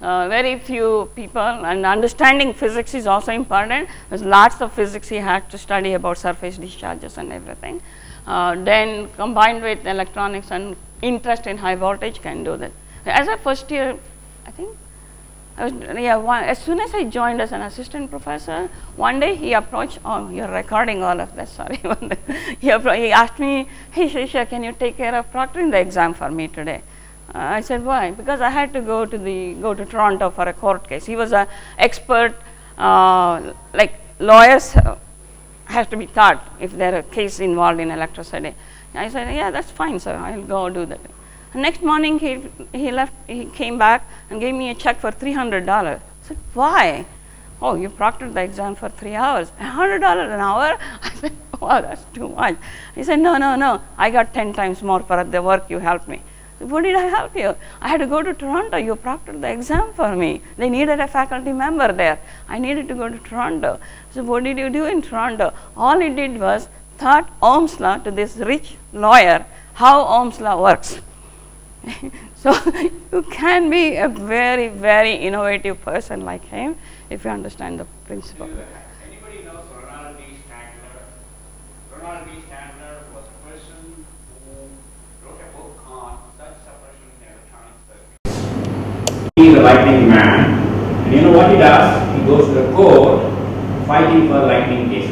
very few people, and understanding physics is also important. There's lots of physics he had to study about surface discharges and everything. Then combined with electronics and interest in high voltage can do that. As a first year, I think, as soon as I joined as an assistant professor, one day he approached, oh, you're recording all of this, sorry. He asked me, hey Srisha, can you take care of proctoring the exam for me today? I said, why? Because I had to go to Toronto for a court case. He was an expert, like lawyers have to be taught if there are a case involved in electricity. I said, yeah, that's fine, sir, I'll go do that. And next morning he came back and gave me a check for $300. I said, why? Oh, you proctored the exam for 3 hours, $100 an hour? I said, wow, that's too much. He said, no, I got 10 times more for the work you helped me. What did I help you? I had to go to Toronto. You proctored the exam for me. They needed a faculty member there. I needed to go to Toronto. So what did you do in Toronto? All he did was taught Ohm's law to this rich lawyer, how Ohm's law works. So you can be a very, very innovative person like him if you understand the principle. Anybody knows Ronald D. Stadler? Ronald D. Stadler was a person who wrote a book on such suppression in electronic circuits. He's a lightning man, and you know what he does? He goes to the court fighting for lightning cases.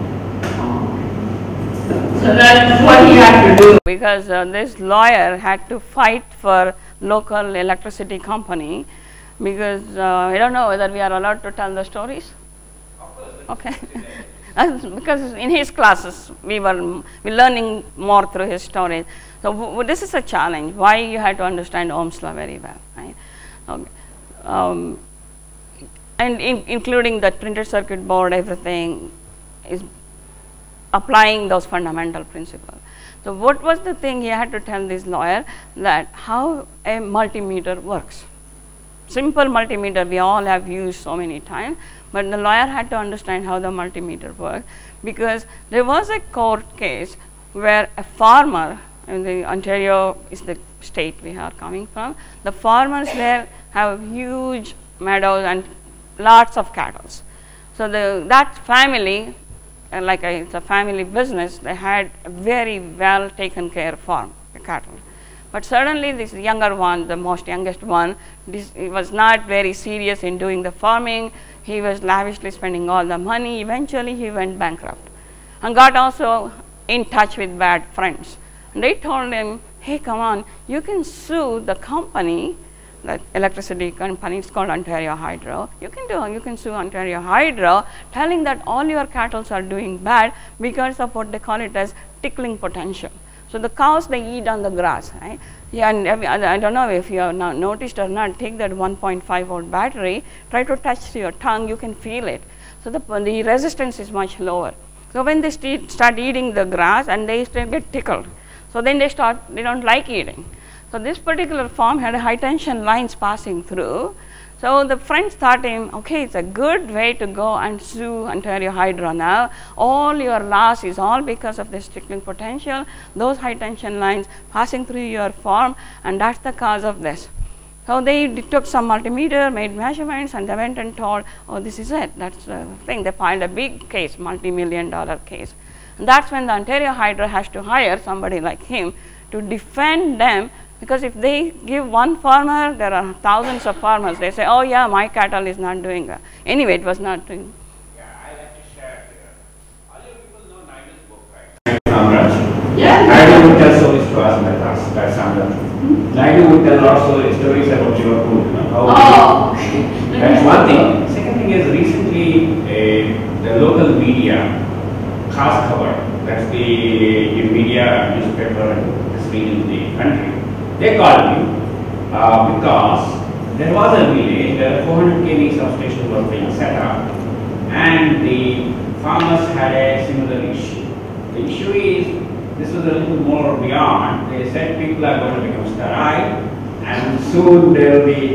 So that's what he had to do. Because this lawyer had to fight for local electricity company, because I don't know whether we are allowed to tell the stories. Of course. Okay. Because in his classes we were learning more through his stories. So this is a challenge. Why you had to understand Ohm's law very well, right? Okay. And including the printed circuit board, everything is applying those fundamental principles. So what was the thing he had to tell this lawyer? That how a multimeter works. Simple multimeter we all have used so many times, but the lawyer had to understand how the multimeter works, because there was a court case where a farmer, in the Ontario is the state we are coming from, the farmers there have huge meadows and lots of cattle. So that family, it's a family business, they had a very well taken care farm, the cattle. But suddenly this younger one, the most youngest one, he was not very serious in doing the farming. He was lavishly spending all the money. Eventually he went bankrupt and got also in touch with bad friends. And they told him, hey, come on, you can sue the company, the electricity company, it's called Ontario Hydro. You can sue Ontario Hydro, telling that all your cattle are doing bad because of what they call it as tickling potential. So the cows, they eat on the grass, right? Yeah, and I don't know if you have not noticed or not, take that 1.5 volt battery, try to touch your tongue, you can feel it. So the resistance is much lower. So when they start eating the grass and they get tickled, so then they don't like eating. So this particular farm had a high tension lines passing through. So the friends thought him, okay, it's a good way to go and sue Ontario Hydro now. All your loss is all because of this tickling potential, those high tension lines passing through your farm, and that's the cause of this. So they took some multimeter, made measurements, and they went and told, oh, this is it. That's the thing. They filed a big case, multi-million-dollar case. And that's when the Ontario Hydro has to hire somebody like him to defend them. Because if they give one farmer, there are thousands of farmers. They say, oh yeah, my cattle is not doing that. Anyway, it was not doing. Yeah, I like to share here. All you people know Naidu's book, right? Samraj. Yeah. Naidu would tell stories to us in the class. That's Samraj. Naidu would tell also stories about your food. You know, how that's one thing. Second thing is recently the local media, Khas Khabar, that's the media newspaper in this region of the country. They called me because there was a village where 400 kV substation was being set up, and the farmers had a similar issue. The issue is, this was a little more beyond. They said people are going to become sterile, and soon there will be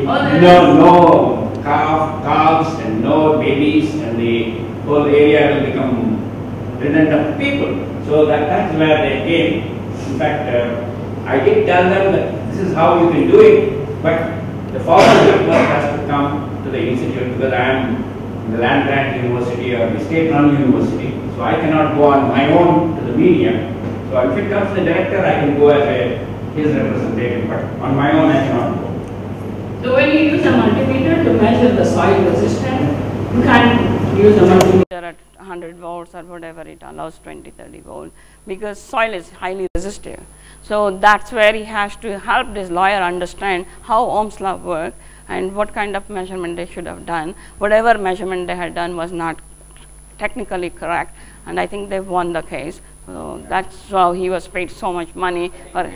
no calves and no babies, and the whole area will become redundant of people. So that's where they came. In fact, I did tell them that this is how you can do it, but the farmer has to come to the institute because I am in the land grant university or the state run university. So I cannot go on my own to the media. So if it comes to the director, I can go as his representative, but on my own I cannot go. So when you use a multimeter to measure the soil resistance, you can't use a multimeter at 100 volts or whatever, it allows 20-30 volts because soil is highly resistive. So that's where he has to help this lawyer understand how Ohm's law works and what kind of measurement they should have done. Whatever measurement they had done was not technically correct, and I think they've won the case. So that's how he was paid so much money.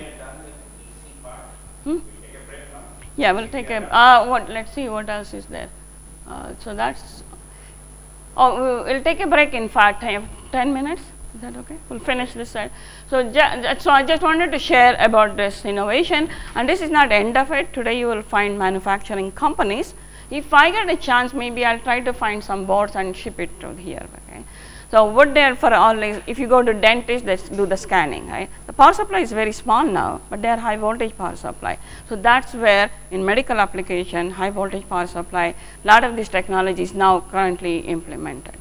Yeah, we'll take a, let's see what else is there. So that's, we'll take a break in fact, 10 minutes. Is that okay? We'll finish this side. So I just wanted to share about this innovation, and this is not the end of it. Today you will find manufacturing companies. If I get a chance, maybe I'll try to find some boards and ship it to here. Okay? So what they are for all is, if you go to dentist, they do the scanning, right? The power supply is very small now, but they are high voltage power supply. So that's where in medical application, high voltage power supply, a lot of this technology is now currently implemented.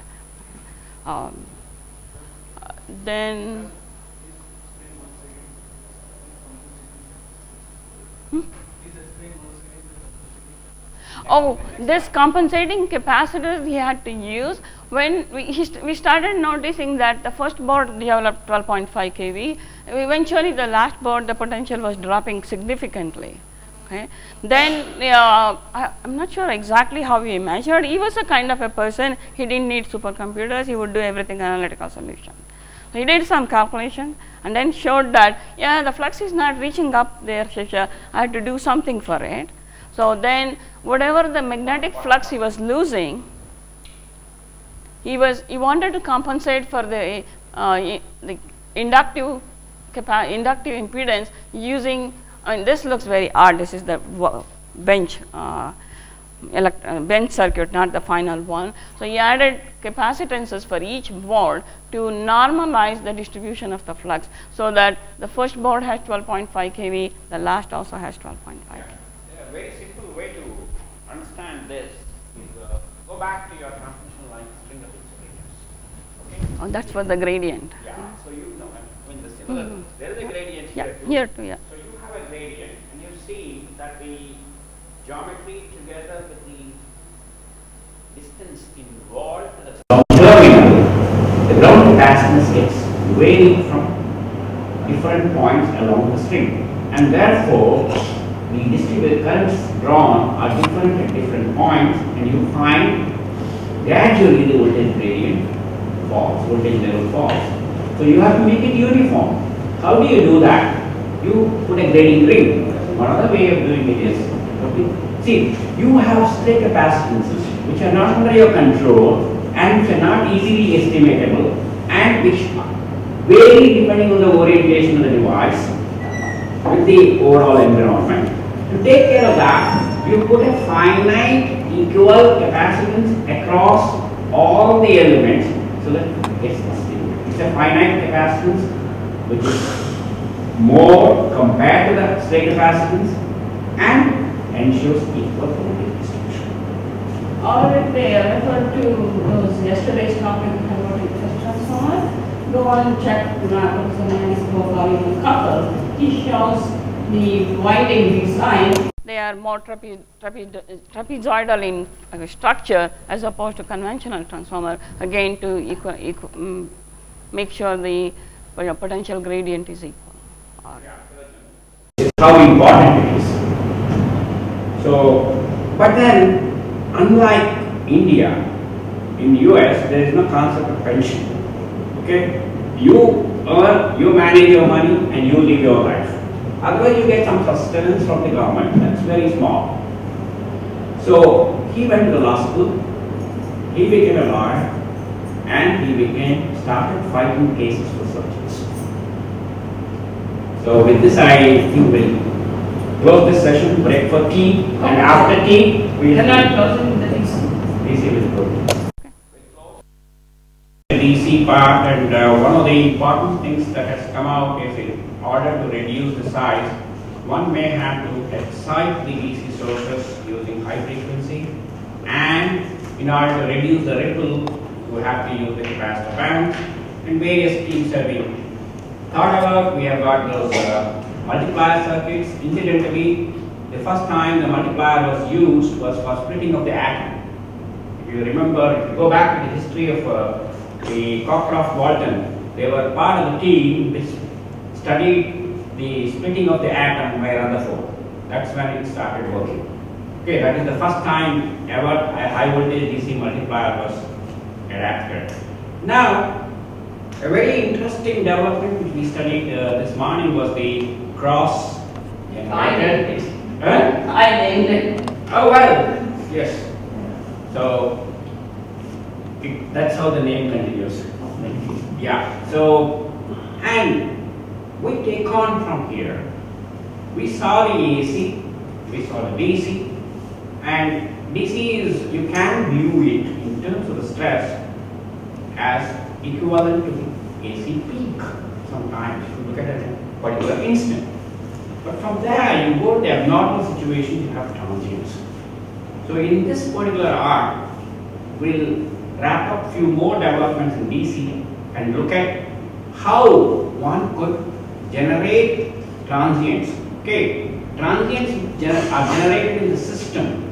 Then this compensating capacitors he had to use when we started noticing that the first board developed 12.5 kV. Eventually the last board, the potential was dropping significantly. Okay. Then I'm not sure exactly how he measured. He was a kind of a person, he didn't need supercomputers, he would do everything analytical solution. So he did some calculation and then showed that, yeah, the flux is not reaching up there, Shesha. I had to do something for it. So then whatever the magnetic flux he was losing, he wanted to compensate for the inductive impedance using, this looks very odd, this is the bench circuit, not the final one. So he added capacitances for each board to normalize the distribution of the flux, so that the first board has 12.5 kV, the last also has 12.5 kV. A very simple way to understand this is go back to your transmission line string of insulators. Okay? Oh, that's for the gradient. Yeah. So you know, when the similar, there is a gradient Yeah, here too. here too, yeah. So you have a gradient, and you see that the geometry together with the distance involved to the terminal, the ground capacitance gets varying from different points along the string, and therefore the distributed currents drawn are different at different points, and you find gradually the voltage gradient falls, voltage level falls. So you have to make it uniform. How do you do that? You put a grading ring. One other way of doing it is, okay, see, you have stray capacitances which are not under your control and which are not easily estimatable and which vary depending on the orientation of the device with the overall environment. To take care of that, you put a finite equal capacitance across all the elements so that it gets distributed. It's a finite capacitance which is more compared to the stray capacitance and ensures equal voltage distribution. Or if they refer to yesterday's topic about interest transformer, go on and check Professor volume couple. He shows the winding design. They are more trapezoidal in structure as opposed to conventional transformer, again to make sure the potential gradient is equal. How important it is. So, but then unlike India, in US there is no concept of pension. Okay, you earn, you manage your money and you live your life. Otherwise you get some sustenance from the government, that's very small. So he went to the law school, he became a lawyer, and he started fighting cases for surgeons. So with this I think we'll close this session, break for tea, and after tea we will closing the DC. DC will go. The DC part, and one of the important things that has come out is in order to reduce the size one may have to excite the DC sources using high frequency, and in order to reduce the ripple, you have to use the capacitor bank, and various schemes have been thought about. We have got those multiplier circuits. Incidentally, the first time the multiplier was used was for splitting of the atom. If you remember, if you go back to the history of the Cockcroft-Walton, they were part of the team which studied the splitting of the atom by Rutherford. That's when it started working. Okay, that is the first time ever a high voltage DC multiplier was adapted. Now, a very interesting development which we studied this morning was the cross generator. I named it. Oh well, yes. So that's how the name continues. Yeah. So, and we take on from here. We saw the AC, we saw the DC, and DC is, you can view it in terms of the stress as equivalent to the AC peak sometimes if you look at a particular instant. But from there you go to the abnormal situation, you have transients. So in this particular arc, we'll wrap up few more developments in DC and look at how one could generate transients. Okay, transients are generated in the system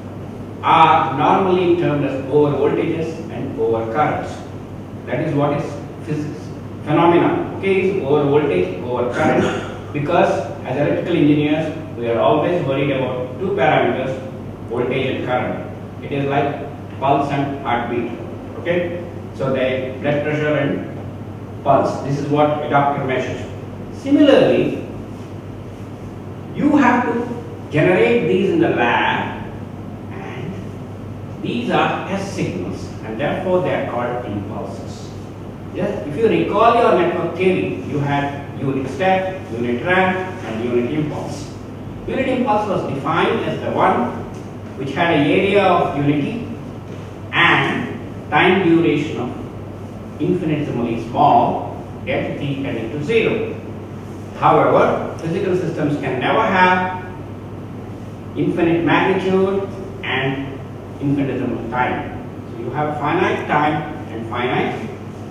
are normally termed as over voltages and over currents. That is what is physics phenomena. Okay, is over voltage, over current, because as electrical engineers we are always worried about two parameters, voltage and current. It is like pulse and heartbeat. Okay, so the blood pressure and pulse. This is what a doctor measures. Similarly, you have to generate these in the lab, and these are S signals, and therefore they are called impulses. Yes, if you recall your network theory, you had unit step, unit ramp, and unit impulse. Unit impulse was defined as the one which had an area of unity and time duration of infinitesimally small, at t tending to 0. However, physical systems can never have infinite magnitude and infinitesimal time. So you have finite time and finite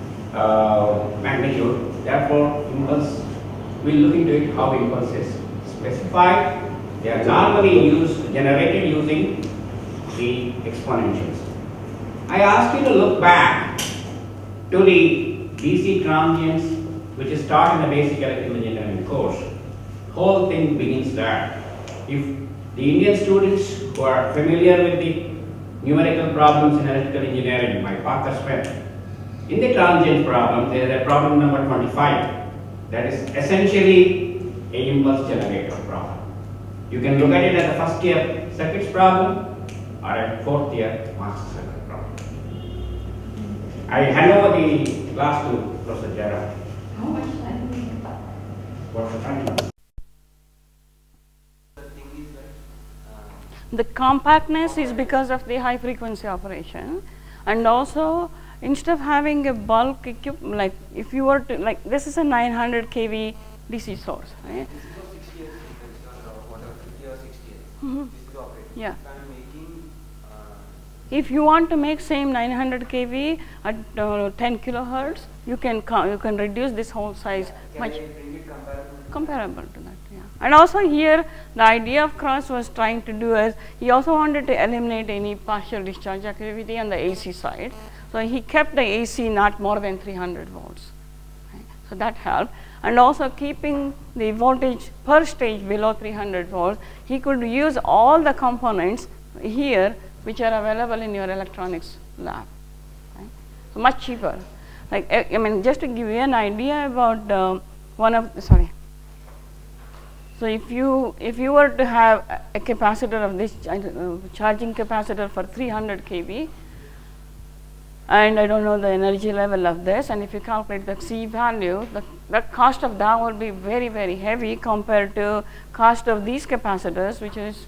magnitude. Therefore, impulse, we'll look into it how impulse is specified. They are normally generated using the exponentials. I asked you to look back to the DC transients which is taught in the basic electrical engineering course. Whole thing begins there. If the Indian students who are familiar with the numerical problems in electrical engineering by Parker Smith, in the transient problem there is a problem number 25 that is essentially an impulse generator problem. You can look at it as a first year circuits problem or a fourth year master circuit problem. I hand over the class to Professor Gerard. How much time do we have? What's the time? The compactness is because of the high frequency operation, and also instead of having a bulk equipment, like if you were to, like this is a 900 kV DC source, right? This is for 6 years, whatever, 50 or 60 years. Mm-hmm. This is the operating. Yeah. If I am making, If you want to make same 900 kV at 10 kilohertz, you can reduce this whole size can much I bring it comparable to that. Yeah. And also here the idea of Cross was trying to do is he also wanted to eliminate any partial discharge activity on the AC side. So he kept the AC not more than 300 volts. Right? So that helped. And also keeping the voltage per stage below 300 volts, he could use all the components here which are available in your electronics lab. Right? So much cheaper. Like I mean, just to give you an idea about So if you were to have a capacitor of this charging capacitor for 300 kV, and I don't know the energy level of this, and if you calculate the C value, the cost of that will be very, very heavy compared to cost of these capacitors, which is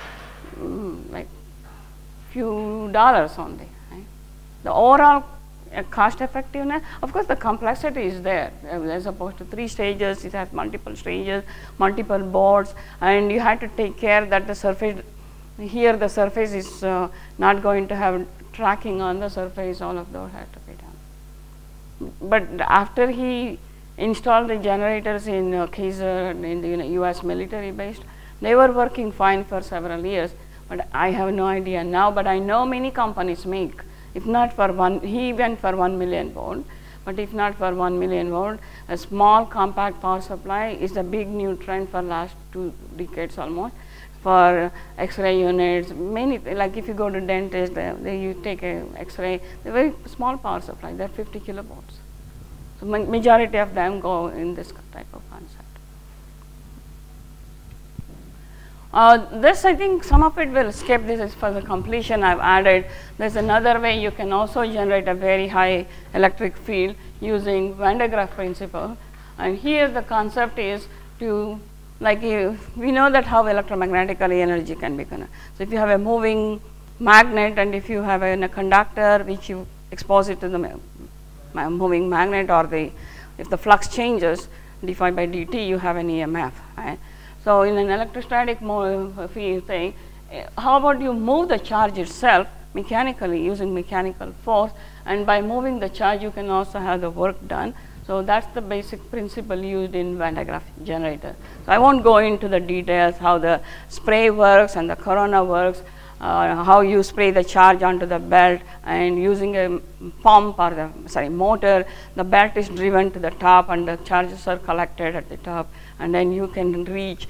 like few dollars only. Right? The overall cost effectiveness. Of course, the complexity is there. As opposed to 3 stages, it has multiple stages, multiple boards, and you have to take care that the surface, here the surface is not going to have tracking on the surface. All of those have to be done. But after he installed the generators in Kaiser, in the US military based, they were working fine for several years. But I have no idea now, but I know many companies make, if not for one, he went for 1 million volt, but if not for 1 million volt, a small compact power supply is a big new trend for last 2 decades almost, for X-ray units, many, like if you go to dentist, you take a X-ray, they're very small power supply, they're 50 kilovolts. So majority of them go in this type of concept. This, I think some of it will skip. This is for the completion I've added. There's another way you can also generate a very high electric field using Van de Graaff principle. And here the concept is to, like we know that how electromagnetically energy can be connected. So if you have a moving magnet and if you have a conductor which you expose it to the moving magnet, or if the flux changes dφ by dt, you have an EMF. Right? So in an electrostatic field thing, how about you move the charge itself mechanically using mechanical force, and by moving the charge you can also have the work done. So that's the basic principle used in Van de Graaff generator. So I won't go into the details how the spray works and the corona works, how you spray the charge onto the belt, and using a pump or the motor, the belt is driven to the top and the charges are collected at the top, and then you can reach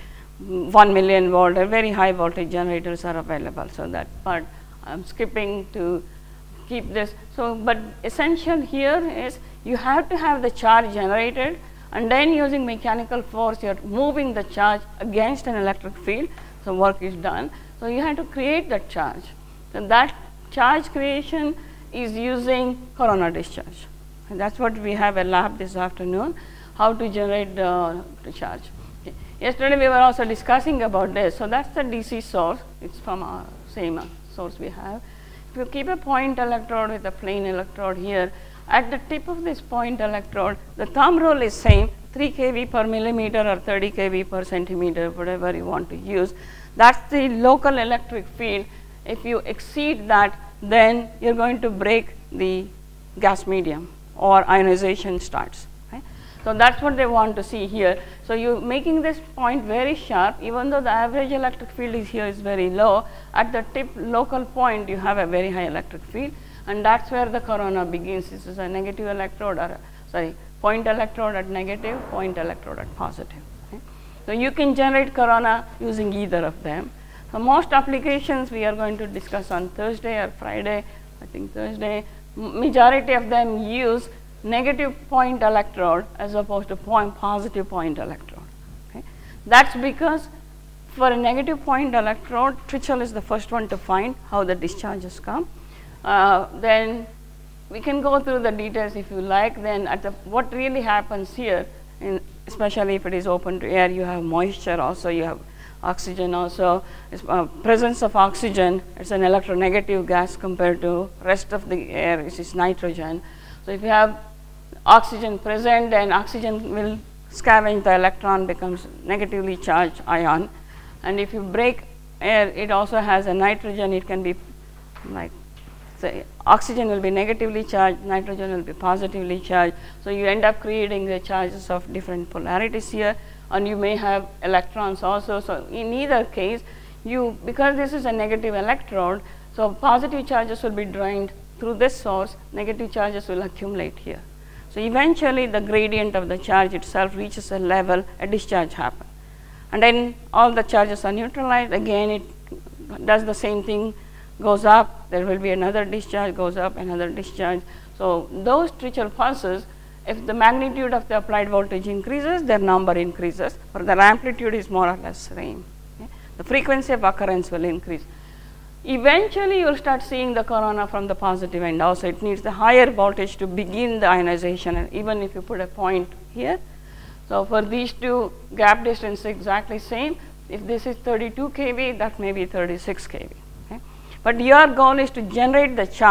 1 million volt, very high voltage generators are available. So that part I'm skipping to keep this. So, but essential here is you have to have the charge generated, and then using mechanical force you are moving the charge against an electric field, so work is done. So you have to create that charge. So that charge creation is using corona discharge. And that's what we have a lab this afternoon, how to generate the charge. Okay. Yesterday we were also discussing about this. So that's the DC source. It's from our same source we have. If you keep a point electrode with a plain electrode here, at the tip of this point electrode, the thumb rule is same, 3 kV per millimeter or 30 kV per centimeter, whatever you want to use. That's the local electric field. If you exceed that, then you're going to break the gas medium or ionization starts. Okay? So that's what they want to see here. So you're making this point very sharp, even though the average electric field is here is very low. At the tip local point, you have a very high electric field, and that's where the corona begins. This is a negative electrode, or point electrode at negative, point electrode at positive. Okay? So you can generate corona using either of them. So most applications we are going to discuss on Thursday or Friday, I think Thursday. Majority of them use negative point electrode as opposed to positive point electrode. Okay? That's because for a negative point electrode, Twichell is the first one to find how the discharges come. Then we can go through the details if you like. Then at what really happens here, especially if it is open to air, you have moisture also, you have oxygen also. Presence of oxygen, it's an electronegative gas compared to rest of the air, which is nitrogen. So if you have oxygen present, then oxygen will scavenge the electron, becomes negatively charged ion. And if you break air, it also has a nitrogen, it can be like, say, oxygen will be negatively charged, nitrogen will be positively charged. So you end up creating the charges of different polarities here, and you may have electrons also. So in either case, because this is a negative electrode, so positive charges will be drained through this source, negative charges will accumulate here. So eventually the gradient of the charge itself reaches a level, a discharge happens. And then all the charges are neutralized, again it does the same thing, goes up, there will be another discharge, goes up, another discharge. So those Twichell pulses, if the magnitude of the applied voltage increases, their number increases, but their amplitude is more or less same. Okay? The frequency of occurrence will increase. Eventually you will start seeing the corona from the positive end also. It needs the higher voltage to begin the ionization, and even if you put a point here. So for these two, gap distance is exactly same. If this is 32 kV, that may be 36 kV. Okay? But your goal is to generate the charge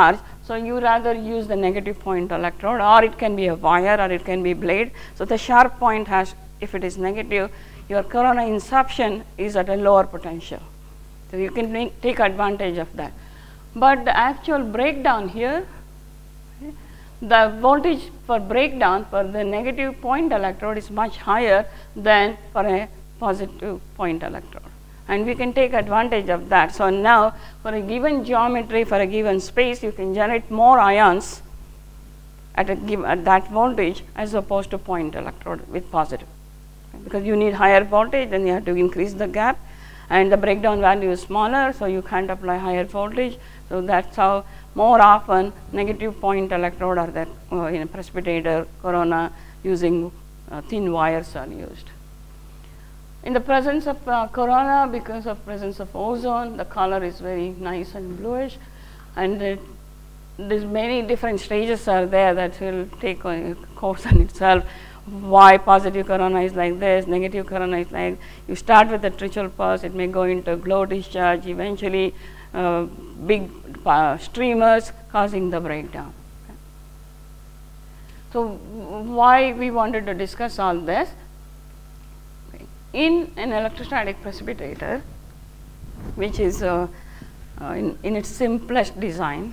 So you rather use the negative point electrode, or it can be a wire or it can be blade. So the sharp point has, if it is negative, your corona inception is at a lower potential. So you can take advantage of that. But the actual breakdown here, the voltage for breakdown for the negative point electrode is much higher than for a positive point electrode. And we can take advantage of that. So now for a given geometry, for a given space, you can generate more ions at that voltage as opposed to point electrode with positive. Because you need higher voltage, then you have to increase the gap, and the breakdown value is smaller, so you can't apply higher voltage. So that's how more often negative point electrode or that in a precipitator, corona, using thin wires are used. In the presence of corona, because of presence of ozone, the color is very nice and bluish, and there's many different stages are there that will take a course on itself. Why positive corona is like this, negative corona is like, you start with a trichal pulse, it may go into glow discharge, eventually big streamers causing the breakdown. Okay. So why we wanted to discuss all this? Okay. In an electrostatic precipitator, which is in its simplest design,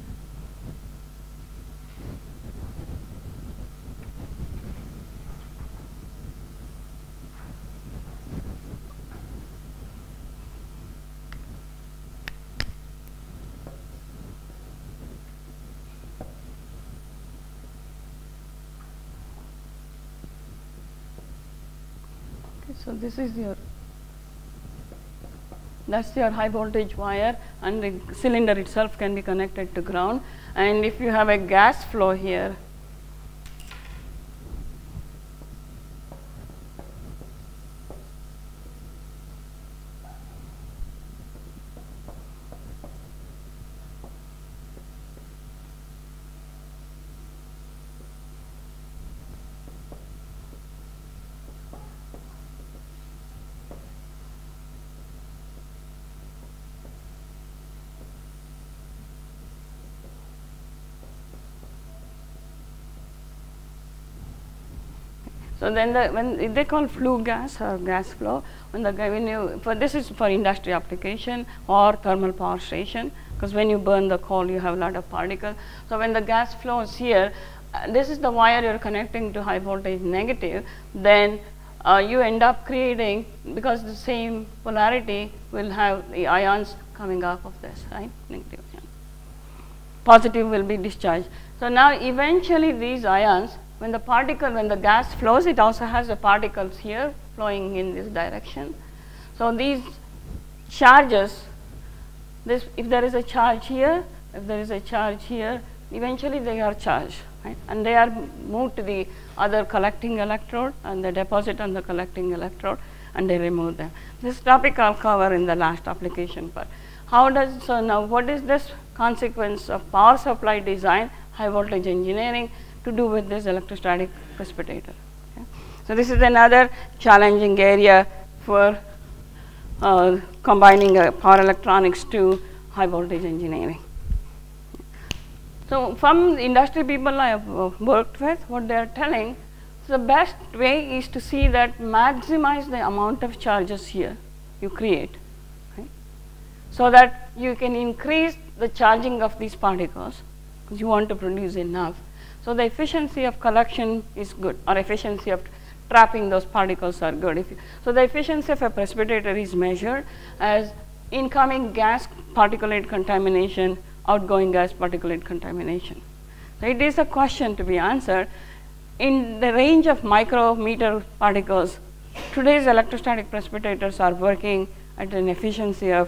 so this is your, that's your high voltage wire, and the cylinder itself can be connected to ground. And if you have a gas flow here, so then when they call flue gas or gas flow, this is for industry application or thermal power station, because when you burn the coal you have a lot of particles. So when the gas flows here, this is the wire you're connecting to high voltage negative, then you end up creating, because the same polarity will have the ions coming off of this, right? Negative ion. Positive will be discharged. So now eventually these ions, when the gas flows, it also has the particles here flowing in this direction. So these charges, if there is a charge here, if there is a charge here, eventually they are charged, right? And they are moved to the other collecting electrode, and they deposit on the collecting electrode, and they remove them. This topic I'll cover in the last application part. So now what is this consequence of power supply design, high voltage engineering, to do with this electrostatic precipitator? Okay. So this is another challenging area for combining power electronics to high voltage engineering. So from industry people I have worked with, what they are telling, the best way is to see that maximize the amount of charges here you create, right? So that you can increase the charging of these particles, because you want to produce enough. So the efficiency of collection is good, or efficiency of trapping those particles are good. So the efficiency of a precipitator is measured as incoming gas particulate contamination, outgoing gas particulate contamination. So it is a question to be answered. In the range of micrometer particles, today's electrostatic precipitators are working at an efficiency of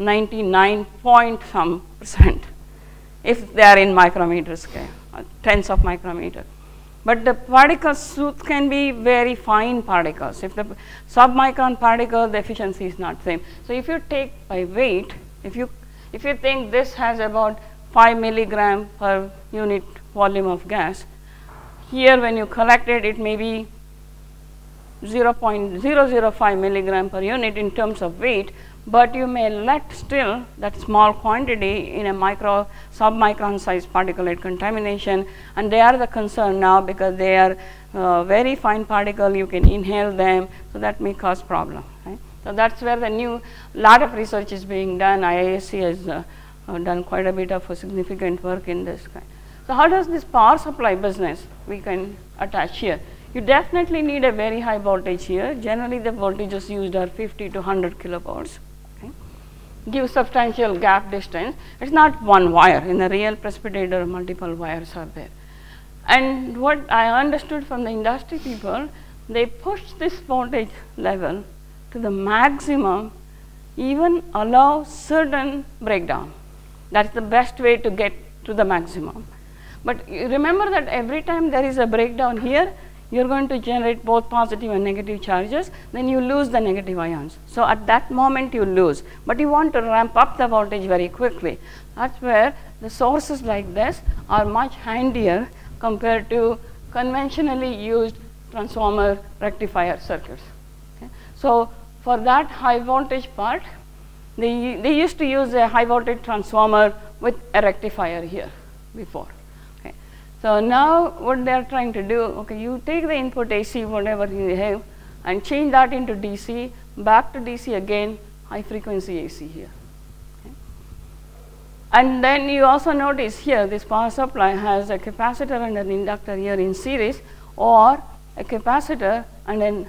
99.some%, if they are in micrometer scale, tens of micrometer. But the particle suit can be very fine particles. If the submicron particle, the efficiency is not same. So if you take by weight, if you think this has about 5 milligram per unit volume of gas, here when you collect it, it may be 0.005 milligram per unit in terms of weight, but you may let still that small quantity in a sub-micron size particulate contamination, and they are the concern now because they are very fine particle, you can inhale them, so that may cause problem. Right? So that's where the lot of research is being done. IISc has done quite a bit of significant work in this kind. So how does this power supply business we can attach here? You definitely need a very high voltage here. Generally the voltages used are 50 to 100 kilovolts. Okay. Give substantial gap distance. It's not one wire. In the real precipitator, multiple wires are there. And what I understood from the industry people, they push this voltage level to the maximum, even allow certain breakdown. That's the best way to get to the maximum. But you remember that every time there is a breakdown here, you're going to generate both positive and negative charges, then you lose the negative ions. So at that moment you lose, but you want to ramp up the voltage very quickly. That's where the sources like this are much handier compared to conventionally used transformer rectifier circuits. Okay. So for that high voltage part, they used to use a high voltage transformer with a rectifier here before. Okay. So now what they are trying to do, okay, you take the input AC, whatever you have, and change that into DC, back to DC again, high frequency AC here. Okay. And then you also notice here this power supply has a capacitor and an inductor here in series, or a capacitor and an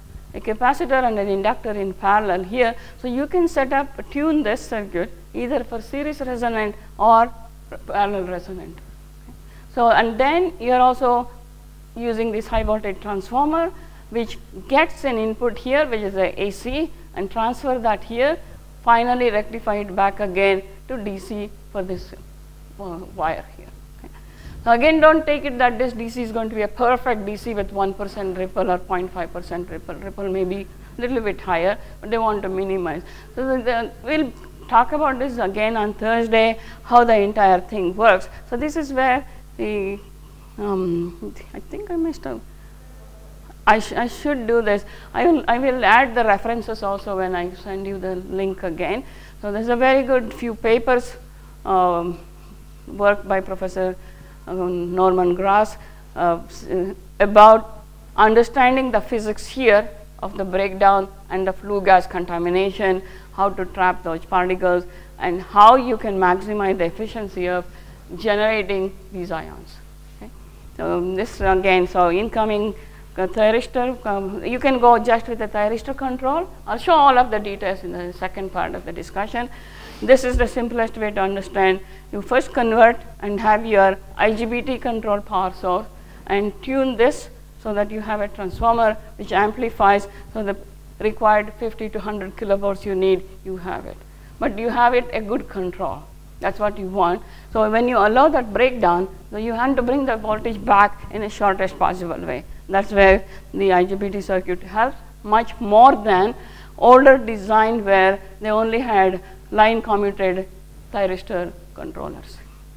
inductor in parallel here. So you can tune this circuit either for series resonant or parallel resonant. So and then you are also using this high voltage transformer, which gets an input here, which is the AC, and transfer that here, finally rectify it back again to DC for this wire here. So again, don't take it that this DC is going to be a perfect DC with 1% ripple or 0.5% ripple. Ripple may be a little bit higher, but they want to minimize. So we'll talk about this again on Thursday, how the entire thing works. So this is where the, I think I missed out. I should do this. I will add the references also when I send you the link again. So there's a very good few papers, work by Professor Norman Grass about understanding the physics here of the breakdown and the flue gas contamination, how to trap those particles, and how you can maximize the efficiency of generating these ions. Okay. So this again, so incoming thyristor, you can go just with the thyristor control. I'll show all of the details in the second part of the discussion. This is the simplest way to understand. You first convert and have your IGBT control power source and tune this so that you have a transformer which amplifies, so the required 50 to 100 kilovolts you need, you have it. But you have it a good control. That's what you want. So when you allow that breakdown, so you have to bring the voltage back in the shortest possible way. That's where the IGBT circuit helps much more than older design where they only had line commutated thyristor controllers.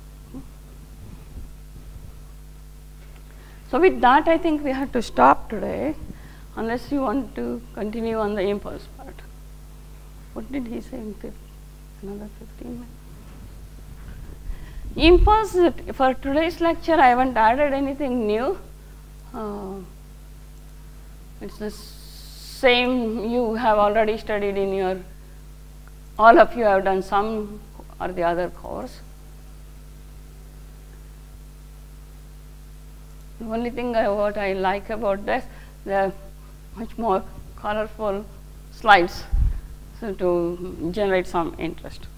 So with that, I think we have to stop today, unless you want to continue on the impulse part. What did he say? Another 15 minutes. Impulse, for today's lecture, I haven't added anything new. It's the same you have already studied in your, all of you have done some or the other course. The only thing what I like about this, there are much more colorful slides, so to generate some interest.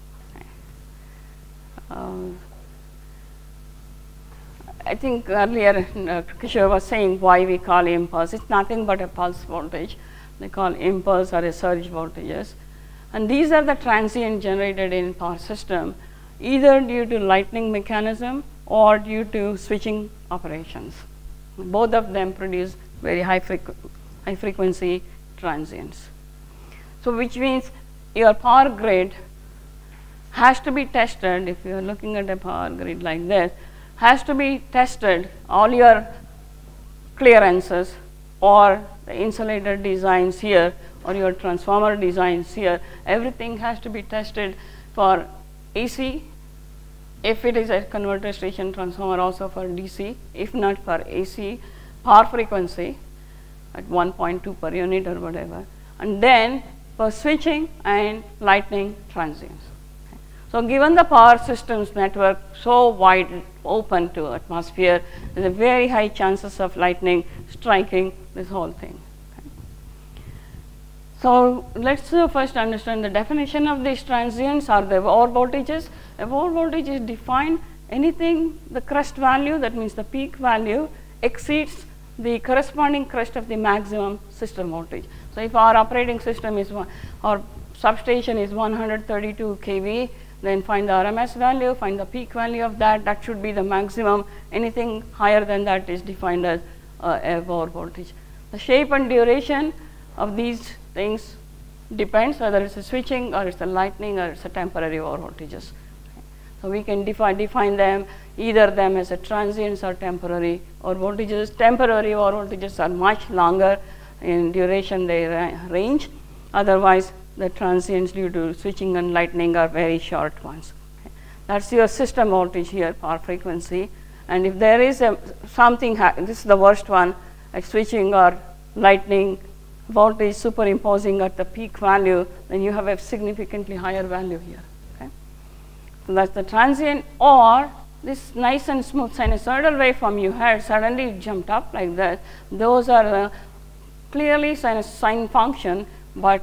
I think earlier Kishore was saying why we call impulse. It's nothing but a pulse voltage. They call impulse or a surge voltages. And these are the transient generated in power system, either due to lightning mechanism or due to switching operations. Both of them produce very high frequency transients. So which means your power grid has to be tested. If you are looking at a power grid like this, has to be tested, all your clearances or the insulator designs here or your transformer designs here, everything has to be tested for AC, if it is a converter station transformer, also for DC, if not for AC, power frequency at 1.2 per unit or whatever, and then for switching and lightning transients. So given the power systems network so wide open to atmosphere, there is a very high chances of lightning striking this whole thing. So let's first understand the definition of these transients or the over voltages. A over voltage is defined anything the crest value, that means the peak value, exceeds the corresponding crest of the maximum system voltage. So if our operating system is our substation is 132 kV, then find the RMS value, find the peak value of that, that should be the maximum. Anything higher than that is defined as a over voltage. The shape and duration of these things depends whether it's a switching or it's a lightning or it's a temporary over voltages. So we can define them, either them as a transients or temporary over voltages. Temporary over voltages are much longer in duration, they range. Otherwise, the transients due to switching and lightning are very short ones. Okay. That's your system voltage here, power frequency. And if there is something, this is the worst one, like switching or lightning voltage superimposing at the peak value, then you have a significantly higher value here. Okay. So that's the transient, or this nice and smooth sinusoidal waveform you had suddenly jumped up like that. Those are clearly sine function, but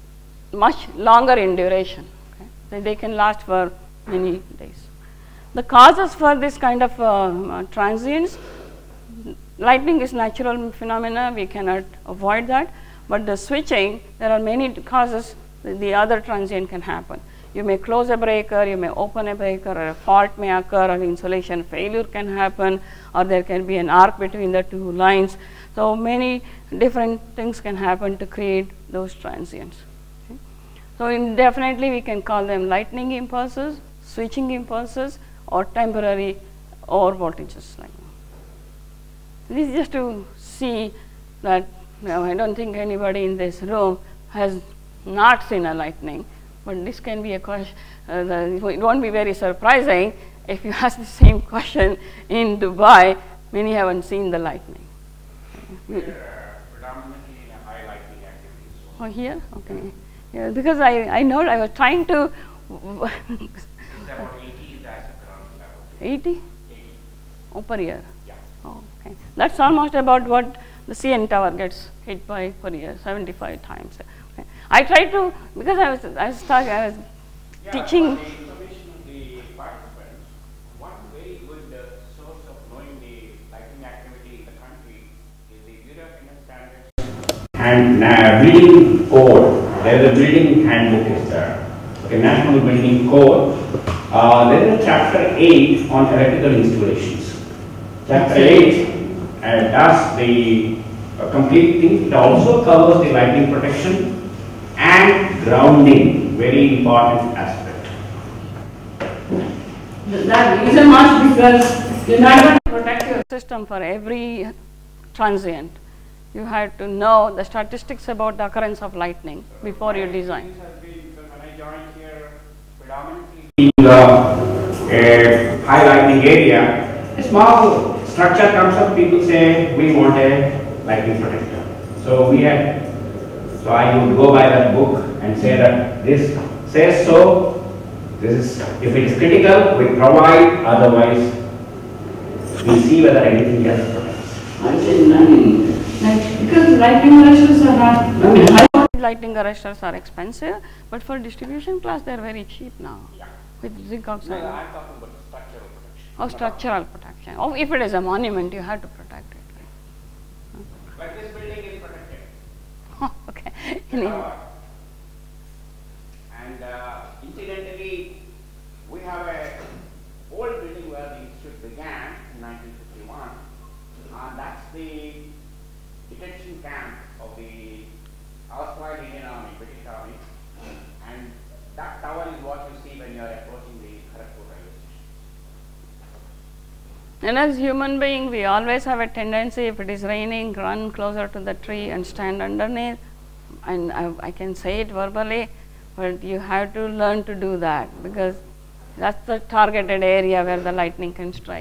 much longer in duration. Okay. So they can last for many days. The causes for this kind of transients, lightning is natural phenomena, we cannot avoid that. But the switching, there are many causes the other transient can happen. You may close a breaker, you may open a breaker, or a fault may occur, or insulation failure can happen, or there can be an arc between the two lines. So many different things can happen to create those transients. Okay. So definitely we can call them lightning impulses, switching impulses, or temporary over voltages. Like this is just to see that. Now, I don't think anybody in this room has not seen a lightning, but this can be a question, it won't be very surprising if you ask the same question in Dubai, many haven't seen the lightning. Predominantly in a high lightning activity. So Oh, here? Okay. Yeah, because I know I was trying to. it's about 80 that's the current level. 80? 80. Oh, per year? Yeah. Oh, okay. That's almost about what the CN tower gets hit by per year, 75 times. Okay. I tried to, because I was teaching. For the information of the participants, one very good source of knowing the lightning activity in the country is the Bureau of Indian Standards. And building code, there is a building handbook is there. Okay, National Building Code. There is a chapter 8 on electrical installations. Chapter 8 does the complete thing. It also covers the lightning protection and grounding, very important aspect. That is a must, because you're not going to protect your system for every transient. You have to know the statistics about the occurrence of lightning before you design. This has been, because when I joined here, predominantly In a high lightning area, a small structure comes up, people say, we want a lightning protector. So I would go by that book and say that this says so, this is, if it is critical, we provide, otherwise we see whether anything else protects. I said, I mean, like, because lightning arresters are not, I mean, high Lightning arresters are expensive, but for distribution class they are very cheap now with zinc oxide. I'm talking about the structural protection. Oh, structural protection. Oh, if it is a monument, you have to protect it. But this building is protected. Oh, okay. Anyway. And incidentally, we have a old building where the institute began in 1951. That's the detention camp of the erstwhile Indian Army, British Army. And that tower is what you see when you are approaching the Kharagpur railway station. And as human being, we always have a tendency, if it is raining, run closer to the tree and stand underneath. And I can say it verbally, but you have to learn to do that, because that's the targeted area where the lightning can strike.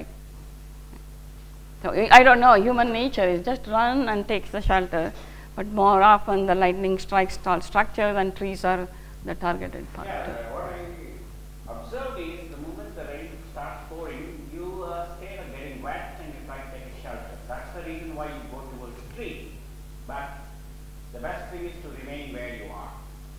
So I don't know, human nature is just run and takes the shelter, but more often the lightning strikes tall structures and trees are the targeted part. Yeah, what I observed is the moment the rain starts pouring, you are scared of getting wet and you try to take a shelter. That's the reason why you go towards the tree. But the best thing is to remain where you are.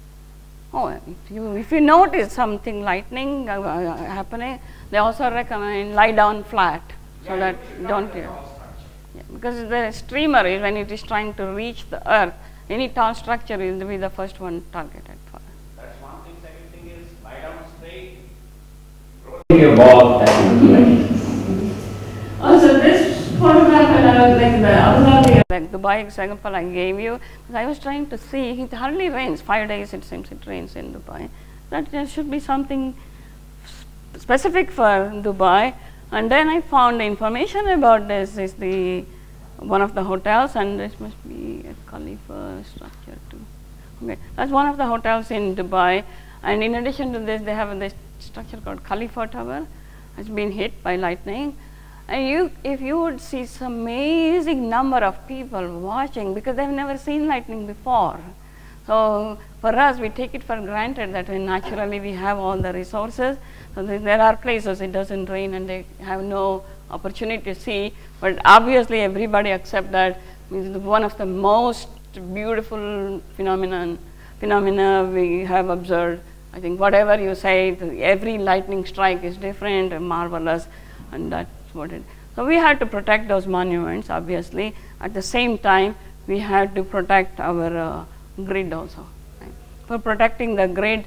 Oh, if you notice something lightning happening, they also recommend lie down flat, so that don't. Yeah, because the streamer is, when it is trying to reach the earth, any tall structure will be the first one targeted for. That's one thing. Second thing is lie down straight. Your ball that you like. Also, this photograph and like the Abu Dhabi. Like Dubai example I gave you, I was trying to see, it hardly rains, 5 days it seems it rains in Dubai. That there should be something specific for Dubai. And then I found the information about this is the one of the hotels, and this must be a Khalifa structure too. Okay, that's one of the hotels in Dubai. And in addition to this, they have this structure called Khalifa Tower. It's been hit by lightning. And if you would see some amazing number of people watching, because they've never seen lightning before. So for us, we take it for granted that naturally we have all the resources. So there are places it doesn't rain and they have no opportunity to see. But obviously, everybody accept that is one of the most beautiful phenomena we have observed. I think whatever you say, every lightning strike is different and marvelous, and that's what it. So we had to protect those monuments, obviously. At the same time, we had to protect our grid also. Right? For protecting the grid,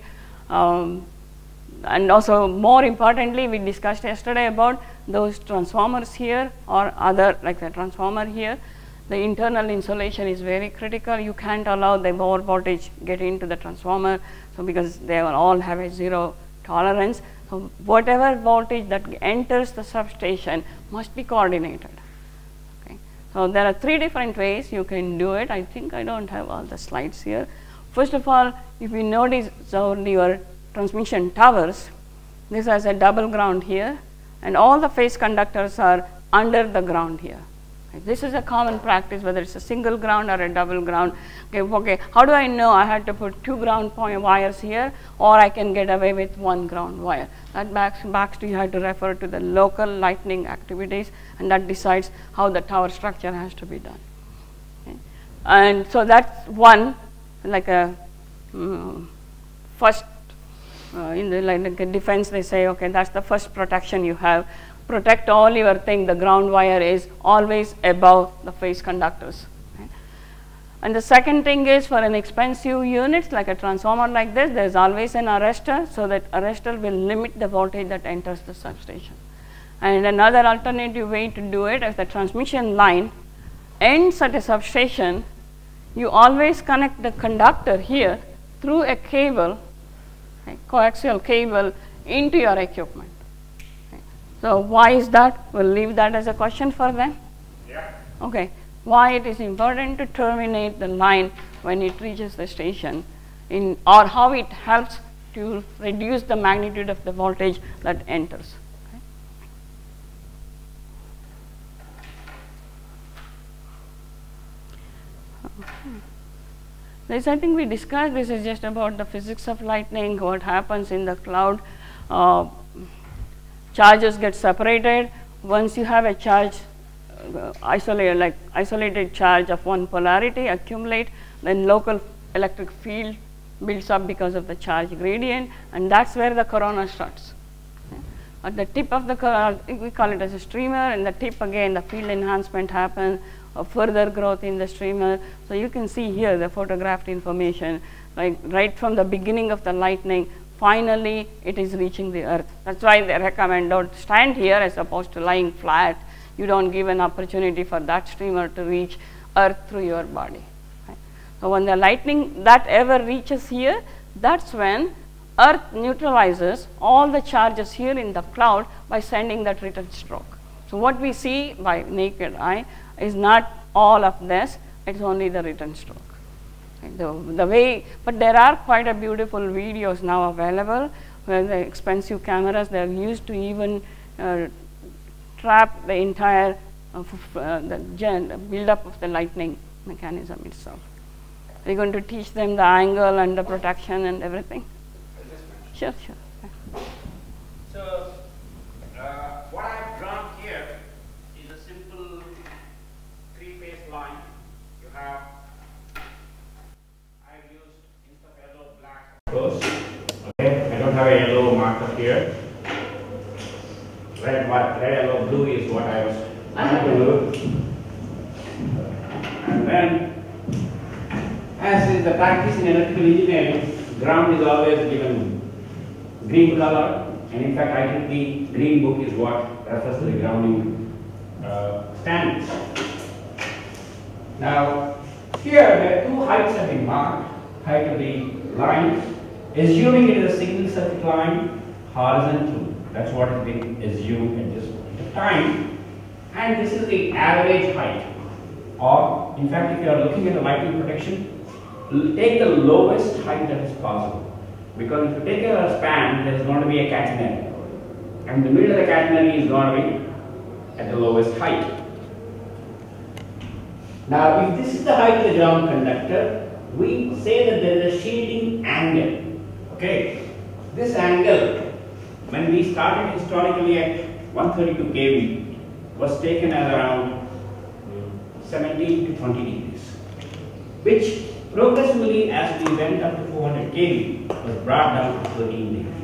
and also more importantly, we discussed yesterday about those transformers here or other, like the transformer here. The internal insulation is very critical. You can't allow the more voltage get into the transformer, so because they will all have a zero tolerance. So whatever voltage that enters the substation must be coordinated. Okay. So there are 3 different ways you can do it. I think I don't have all the slides here. First of all, if you notice your transmission towers, this has a double ground here, and all the phase conductors are under the ground here. This is a common practice, whether it's a single ground or a double ground. Okay, how do I know I had to put 2 ground point wires here, or I can get away with 1 ground wire? That backs to you have to refer to the local lightning activities, and that decides how the tower structure has to be done. Okay. And so that's one, like a first in the like defense, they say, okay, that's the first protection you have. Protect all your thing, the ground wire is always above the phase conductors. Okay. And the second thing is, for an expensive unit like a transformer like this, there is always an arrestor, so that arrestor will limit the voltage that enters the substation. And another alternative way to do it, if the transmission line ends at a substation, you always connect the conductor here through a cable, okay, coaxial cable, into your equipment. So why is that? We'll leave that as a question for them. Yeah. Okay. Why it is important to terminate the line when it reaches the station, or how it helps to reduce the magnitude of the voltage that enters. Okay. This, I think we discussed, this is just about the physics of lightning, what happens in the cloud. Charges get separated. Once you have a charge, isolated charge of one polarity accumulate, then local electric field builds up because of the charge gradient, and that's where the corona starts. Okay. At the tip of the corona, we call it as a streamer, and the tip again, the field enhancement happens, further growth in the streamer. So you can see here the photographed information, like right from the beginning of the lightning, finally it is reaching the earth. That's why they recommend don't stand here as opposed to lying flat. You don't give an opportunity for that streamer to reach earth through your body. Right? So when the lightning that ever reaches here, that's when earth neutralizes all the charges here in the cloud by sending that return stroke. So what we see by naked eye is not all of this, it's only the return stroke. The way, but there are quite a beautiful videos now available where the expensive cameras, they are used to even trap the entire the build-up of the lightning mechanism itself. We're going to teach them the angle and the protection and everything. Sure, sure. So, what I've drawn here is a simple three-phase line. You have, I've used instead of yellow, black. Okay, I don't have a yellow marker here. Red, yellow, blue is what I was trying to do. And then, as is the practice in electrical engineering, ground is always given green color. And in fact, I think the green book is what refers to the grounding standards. Now, here the two heights have been marked, height of the lines, assuming it is a single circuit line, horizontal. That's what has been assumed at this point of time. And this is the average height. Or, in fact, if you are looking at the lightning protection, take the lowest height that is possible. Because if you take a span, there is going to be a catenary. And the middle of the catenary is going to be at the lowest height. Now, if this is the height of the ground conductor, we say that there is a shielding angle. Okay? This angle, when we started historically at 132 kV, was taken as around 17 to 20 degrees, which progressively, as we went up to 400 kV, was brought down to 13 degrees.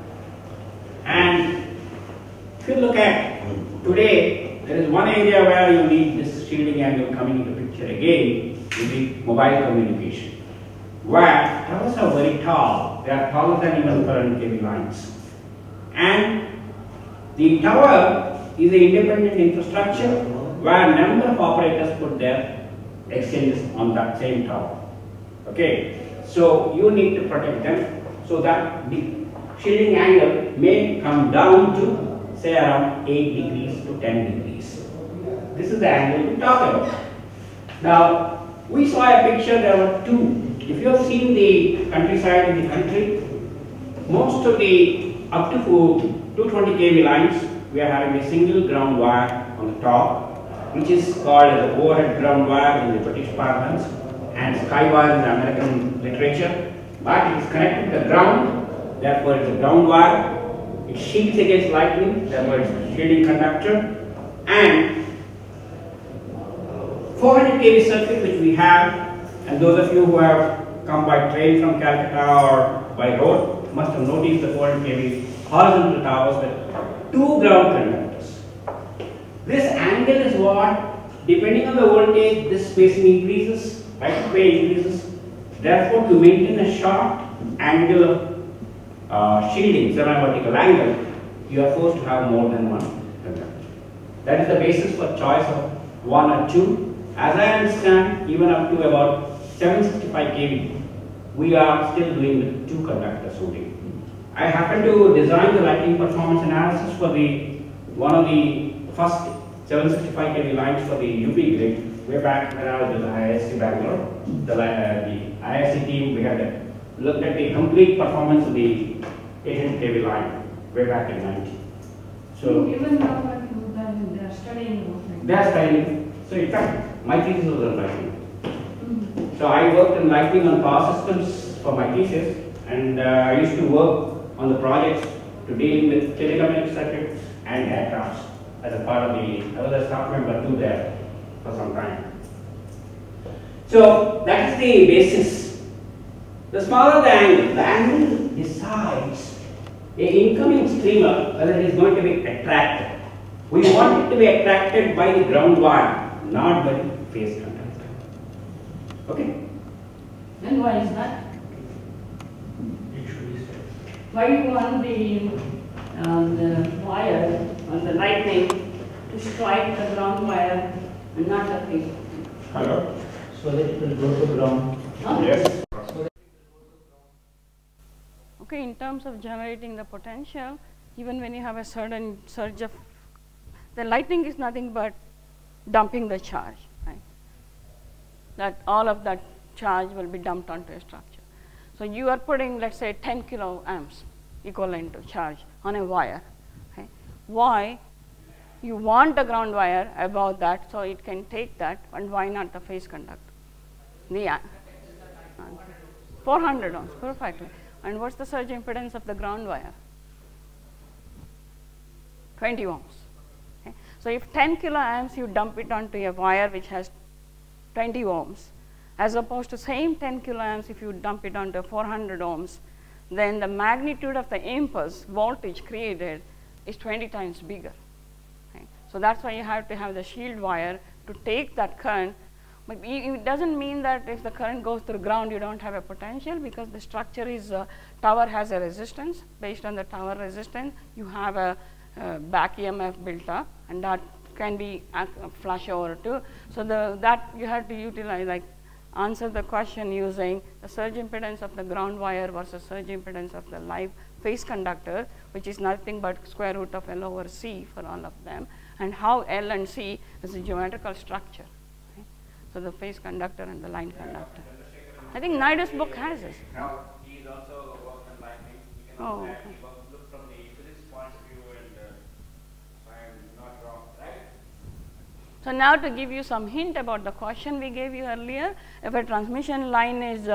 And if you look at today, there is one area where you need this shielding angle coming into picture again, will be mobile communication, where towers are very tall. They are taller than even 400 kV lines. And the tower is an independent infrastructure where a number of operators put their exchanges on that same tower. Okay, so you need to protect them so that the shielding angle may come down to say around 8 degrees to 10 degrees. This is the angle we talk about. Now, we saw a picture, there were two. If you have seen the countryside in the country, most of the up to 220 kV lines, we are having a single ground wire on the top, which is called as the overhead ground wire in the British parlance and sky wire in the American literature. But it is connected to the ground, therefore it is a ground wire. It shields against lightning, therefore it is a shielding conductor. And 400 kV circuit which we have, and those of you who have come by train from Calcutta or by road must have noticed the 400 kV horizontal towers with two ground conductors. This angle is what, depending on the voltage, this spacing increases, right of way increases. Therefore, to maintain a short angle of shielding, semi-vertical angle, you are forced to have more than one conductor. That is the basis for choice of one or two. As I understand, even up to about 765 kV, we are still doing with two conductors only. I happen to design the lightning performance analysis for one of the first 765 kV lines for the UP grid way back when I was with the IISc Bangalore. The IISc team, we had looked at the complete performance of the 800 kV line way back in 90. So even now they are studying. they are studying. So in fact, my thesis was on lightning. So I worked in lightning on power systems for my thesis, and I used to work on the projects to deal with telecommunication circuits and aircrafts as a part of I was a staff member too there for some time. So that is the basis. The smaller the angle decides an incoming streamer whether it is going to be attracted. We want it to be attracted by the ground wire, not by the phase conductor. Okay? And why is that? Why do you want the wire or the lightning to strike the ground wire and not the phase? Hello? So that it will go to ground. Huh? Yes. Okay, in terms of generating the potential, even when you have a sudden surge of the lightning is nothing but dumping the charge, right? That all of that charge will be dumped onto a structure. So you are putting, let's say, 10 kiloamps equivalent to charge on a wire. Okay? Why? You want the ground wire above that so it can take that, and why not the phase conductor? The 400 ohms, perfectly. And what's the surge impedance of the ground wire? 20 ohms. Okay? So if 10 kiloamps you dump it onto a wire which has 20 ohms, as opposed to same 10 kiloamps if you dump it onto 400 ohms, then the magnitude of the impulse voltage created is 20 times bigger. Okay? So that's why you have to have the shield wire to take that current. But it doesn't mean that if the current goes through ground, you don't have a potential, because the structure is, tower has a resistance. Based on the tower resistance, you have a back EMF built up, and that can be flash over too. So that you have to utilize, like answer the question using the surge impedance of the ground wire versus surge impedance of the live phase conductor, which is nothing but square root of L over C for all of them, and how L and C is a geometrical structure. So the phase conductor and the line conductor. I think Naidu's book has this. No, he's also worked on lightning. You can Oh, look, okay. look from the physics point of view, and if I'm not wrong, right? So now to give you some hint about the question we gave you earlier, if a transmission line is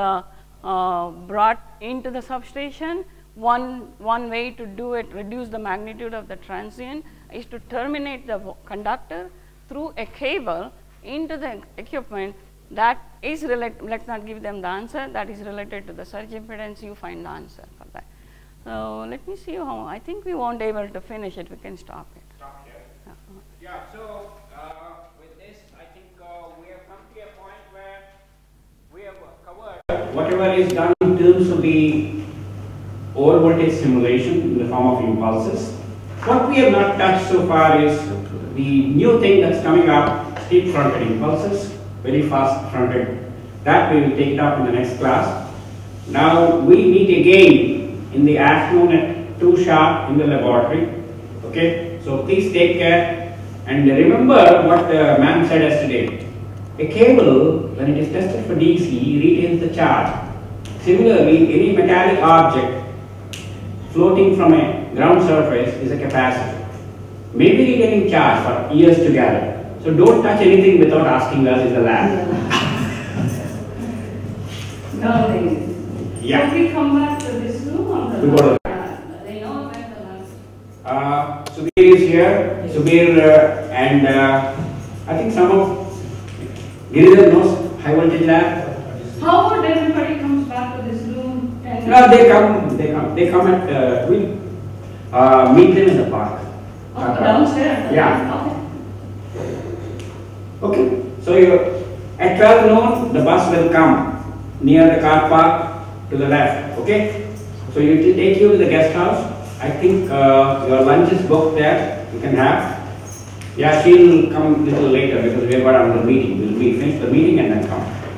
brought into the substation, one way to do it, reduce the magnitude of the transient, is to terminate the conductor through a cable into the equipment that is related. Let's not give them the answer. That is related to the surge impedance. You find the answer for that. So let me see how. I think we won't be able to finish it. We can stop it. Stop here. Yeah, so with this, I think we have come to a point where we have covered Whatever is done in terms of the over voltage simulation in the form of impulses. What we have not touched so far is the new thing that's coming up, steep fronted impulses, very fast fronted. That we will take it up in the next class. Now we meet again in the afternoon at 2 sharp in the laboratory. Okay, so please take care and remember what the ma'am said yesterday. A cable, when it is tested for DC, retains the charge. Similarly, any metallic object floating from a ground surface is a capacitor. Maybe retaining charge for years together. So don't touch anything without asking us in the lab. No, Yeah. Can we come back to this room or the We go to They know about the lab. Subir is here. Subir and I think some of Giridhar knows high voltage lab. How about everybody comes back to this room? And No, they come at we meet them in the park. downstairs? Yeah. Okay. Okay. So at 12 noon the bus will come near the car park to the left. Okay. So it will take you to the guest house. I think your lunch is booked there. You can have. Yeah, she'll come a little later because we have got another meeting. We'll finish the meeting and then come.